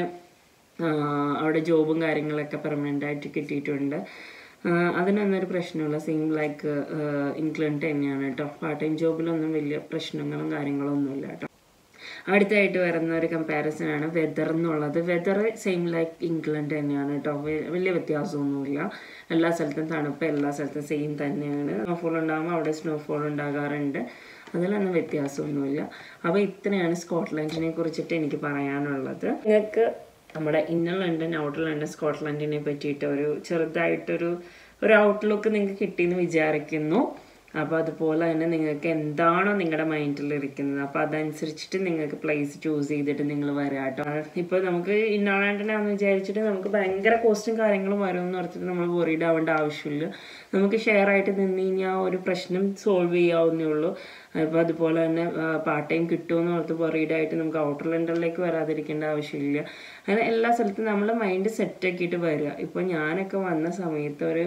Speaker 1: അവിടെ ജോബും കാര്യങ്ങളൊക്കെ പെർമനൻ്റ് ആയിട്ട് കിട്ടിയിട്ടുണ്ട്. അതിനൊന്നൊരു പ്രശ്നമില്ല. സെയിം ലൈക്ക് ഇംഗ്ലണ്ട് തന്നെയാണ് കേട്ടോ. പാർട്ട് ടൈം ജോബിലൊന്നും വലിയ പ്രശ്നങ്ങളും കാര്യങ്ങളൊന്നുമില്ല കേട്ടോ. അടുത്തായിട്ട് വരുന്ന ഒരു കമ്പാരിസൺ ആണ് വെതർ എന്നുള്ളത്. വെതർ സെയിം ലൈക്ക് ഇംഗ്ലണ്ട് തന്നെയാണ് കേട്ടോ, വലിയ വ്യത്യാസമൊന്നുമില്ല. എല്ലാ സ്ഥലത്തും തണുപ്പ്, എല്ലാ സ്ഥലത്തും സെയിം തന്നെയാണ്. സ്നോഫോൾ ഉണ്ടാകുമ്പോൾ അവിടെ സ്നോഫോൾ ഉണ്ടാകാറുണ്ട്, അതിലൊന്നും വ്യത്യാസമൊന്നുമില്ല. അപ്പോൾ ഇത്രയാണ് സ്കോട്ട്ലൻഡിനെ കുറിച്ചിട്ട് എനിക്ക് പറയാനുള്ളത്. നിങ്ങൾക്ക് നമ്മുടെ ഇന്നർ ലണ്ടൻ ഔട്ടർ ലണ്ടൻ സ്കോട്ട്ലൻഡിനെ പറ്റിയിട്ട് ഒരു ചെറുതായിട്ടൊരു ഒരു ഔട്ട്ലുക്ക് നിങ്ങൾക്ക് കിട്ടിയെന്ന് വിചാരിക്കുന്നു. അപ്പോൾ അതുപോലെ തന്നെ നിങ്ങൾക്ക് എന്താണോ നിങ്ങളുടെ മൈൻഡിൽ ഇരിക്കുന്നത് അപ്പോൾ അതനുസരിച്ചിട്ട് നിങ്ങൾക്ക് പ്ലേസ് ചൂസ് ചെയ്തിട്ട് നിങ്ങൾ വരാം കേട്ടോ. ഇപ്പോൾ നമുക്ക് ഇന്നർ ലണ്ടനാണെന്ന് വിചാരിച്ചിട്ട് നമുക്ക് ഭയങ്കര കോസ്റ്റും കാര്യങ്ങളും വരുമെന്ന് ഓർത്തിട്ട് നമ്മൾ വറീഡ് ആവേണ്ട ആവശ്യമില്ല. നമുക്ക് ഷെയർ ആയിട്ട് നിന്ന് കഴിഞ്ഞാൽ ഒരു പ്രശ്നം സോൾവ് ചെയ്യാവുന്നേ ഉള്ളൂ. അപ്പോൾ അതുപോലെ തന്നെ പാർട്ട് ടൈം കിട്ടുമെന്ന് ഓർത്ത് വറീഡായിട്ട് നമുക്ക് ഔട്ടർ ലണ്ടനിലേക്ക് വരാതിരിക്കേണ്ട ആവശ്യമില്ല. അങ്ങനെ എല്ലാ സ്ഥലത്തും നമ്മൾ മൈൻഡ് സെറ്റാക്കിയിട്ട് വരിക. ഇപ്പോൾ ഞാനൊക്കെ വന്ന സമയത്ത് ഒരു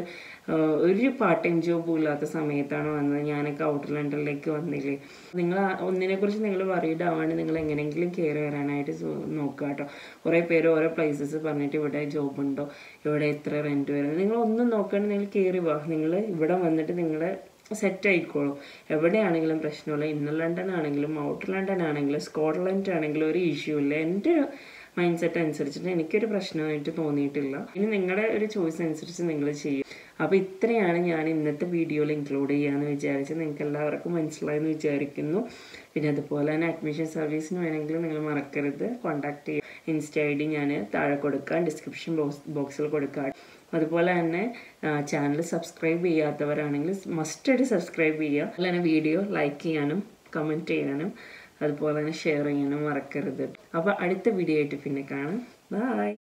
Speaker 1: ഒരു പാർട്ട് ടൈം ജോബും ഇല്ലാത്ത സമയത്താണ് വന്നത്. ഞാനൊക്കെ ഔട്ടർ ലണ്ടനിലേക്ക് വന്നില്ലേ. നിങ്ങൾ ഒന്നിനെക്കുറിച്ച് നിങ്ങൾ വറീഡ് ആവാണ്ട് നിങ്ങൾ എങ്ങനെയെങ്കിലും കയറി വരാനായിട്ട് നോക്കുക കേട്ടോ. കുറേ പേര് ഓരോ പ്ലേസസ് പറഞ്ഞിട്ട് ഇവിടെ ജോബ് ഉണ്ടോ, ഇവിടെ എത്ര റെൻറ്റ് വരുന്നത്, നിങ്ങൾ ഒന്നും നോക്കാണ്ട് നിങ്ങൾ കയറി വാ. നിങ്ങൾ ഇവിടെ വന്നിട്ട് നിങ്ങൾ സെറ്റ് ആയിക്കോളും. എവിടെയാണെങ്കിലും പ്രശ്നമില്ല. ഇന്നർ ലണ്ടൻ ആണെങ്കിലും ഔട്ടർ ലണ്ടൻ ആണെങ്കിലും സ്കോട്ട്ലൻഡ് ആണെങ്കിലും ഒരു ഇഷ്യൂ ഇല്ല. എൻ്റെ മൈൻഡ് സെറ്റ് അനുസരിച്ചിട്ട് എനിക്കൊരു പ്രശ്നമായിട്ട് തോന്നിയിട്ടില്ല. ഇനി നിങ്ങളുടെ ഒരു ചോയ്സ് അനുസരിച്ച് നിങ്ങൾ ചെയ്യും. അപ്പോൾ ഇത്രയാണ് ഞാൻ ഇന്നത്തെ വീഡിയോയിൽ ഇൻക്ലൂഡ് ചെയ്യാമെന്ന് വിചാരിച്ച്. നിങ്ങൾക്ക് എല്ലാവർക്കും മനസ്സിലായെന്ന് വിചാരിക്കുന്നു. പിന്നെ അതുപോലെ തന്നെ അഡ്മിഷൻ സർവീസിന് വേണമെങ്കിൽ നിങ്ങൾ മറക്കരുത്, കോൺടാക്ട് ചെയ്യുക. ഇൻസ്റ്റ ഐ ഡി ഞാൻ താഴെ കൊടുക്കാം, ഡിസ്ക്രിപ്ഷൻ ബോക്സ് ബോക്സിൽ കൊടുക്കാം. അതുപോലെ തന്നെ ചാനൽ സബ്സ്ക്രൈബ് ചെയ്യാത്തവരാണെങ്കിൽ മസ്റ്റായിട്ട് സബ്സ്ക്രൈബ് ചെയ്യുക. അതുപോലെ തന്നെ വീഡിയോ ലൈക്ക് ചെയ്യാനും കമൻറ്റ് ചെയ്യാനും അതുപോലെ തന്നെ ഷെയർ ചെയ്യാനും മറക്കരുത്. അപ്പോൾ അടുത്ത വീഡിയോ ആയിട്ട് പിന്നെ കാണാം. ബൈ.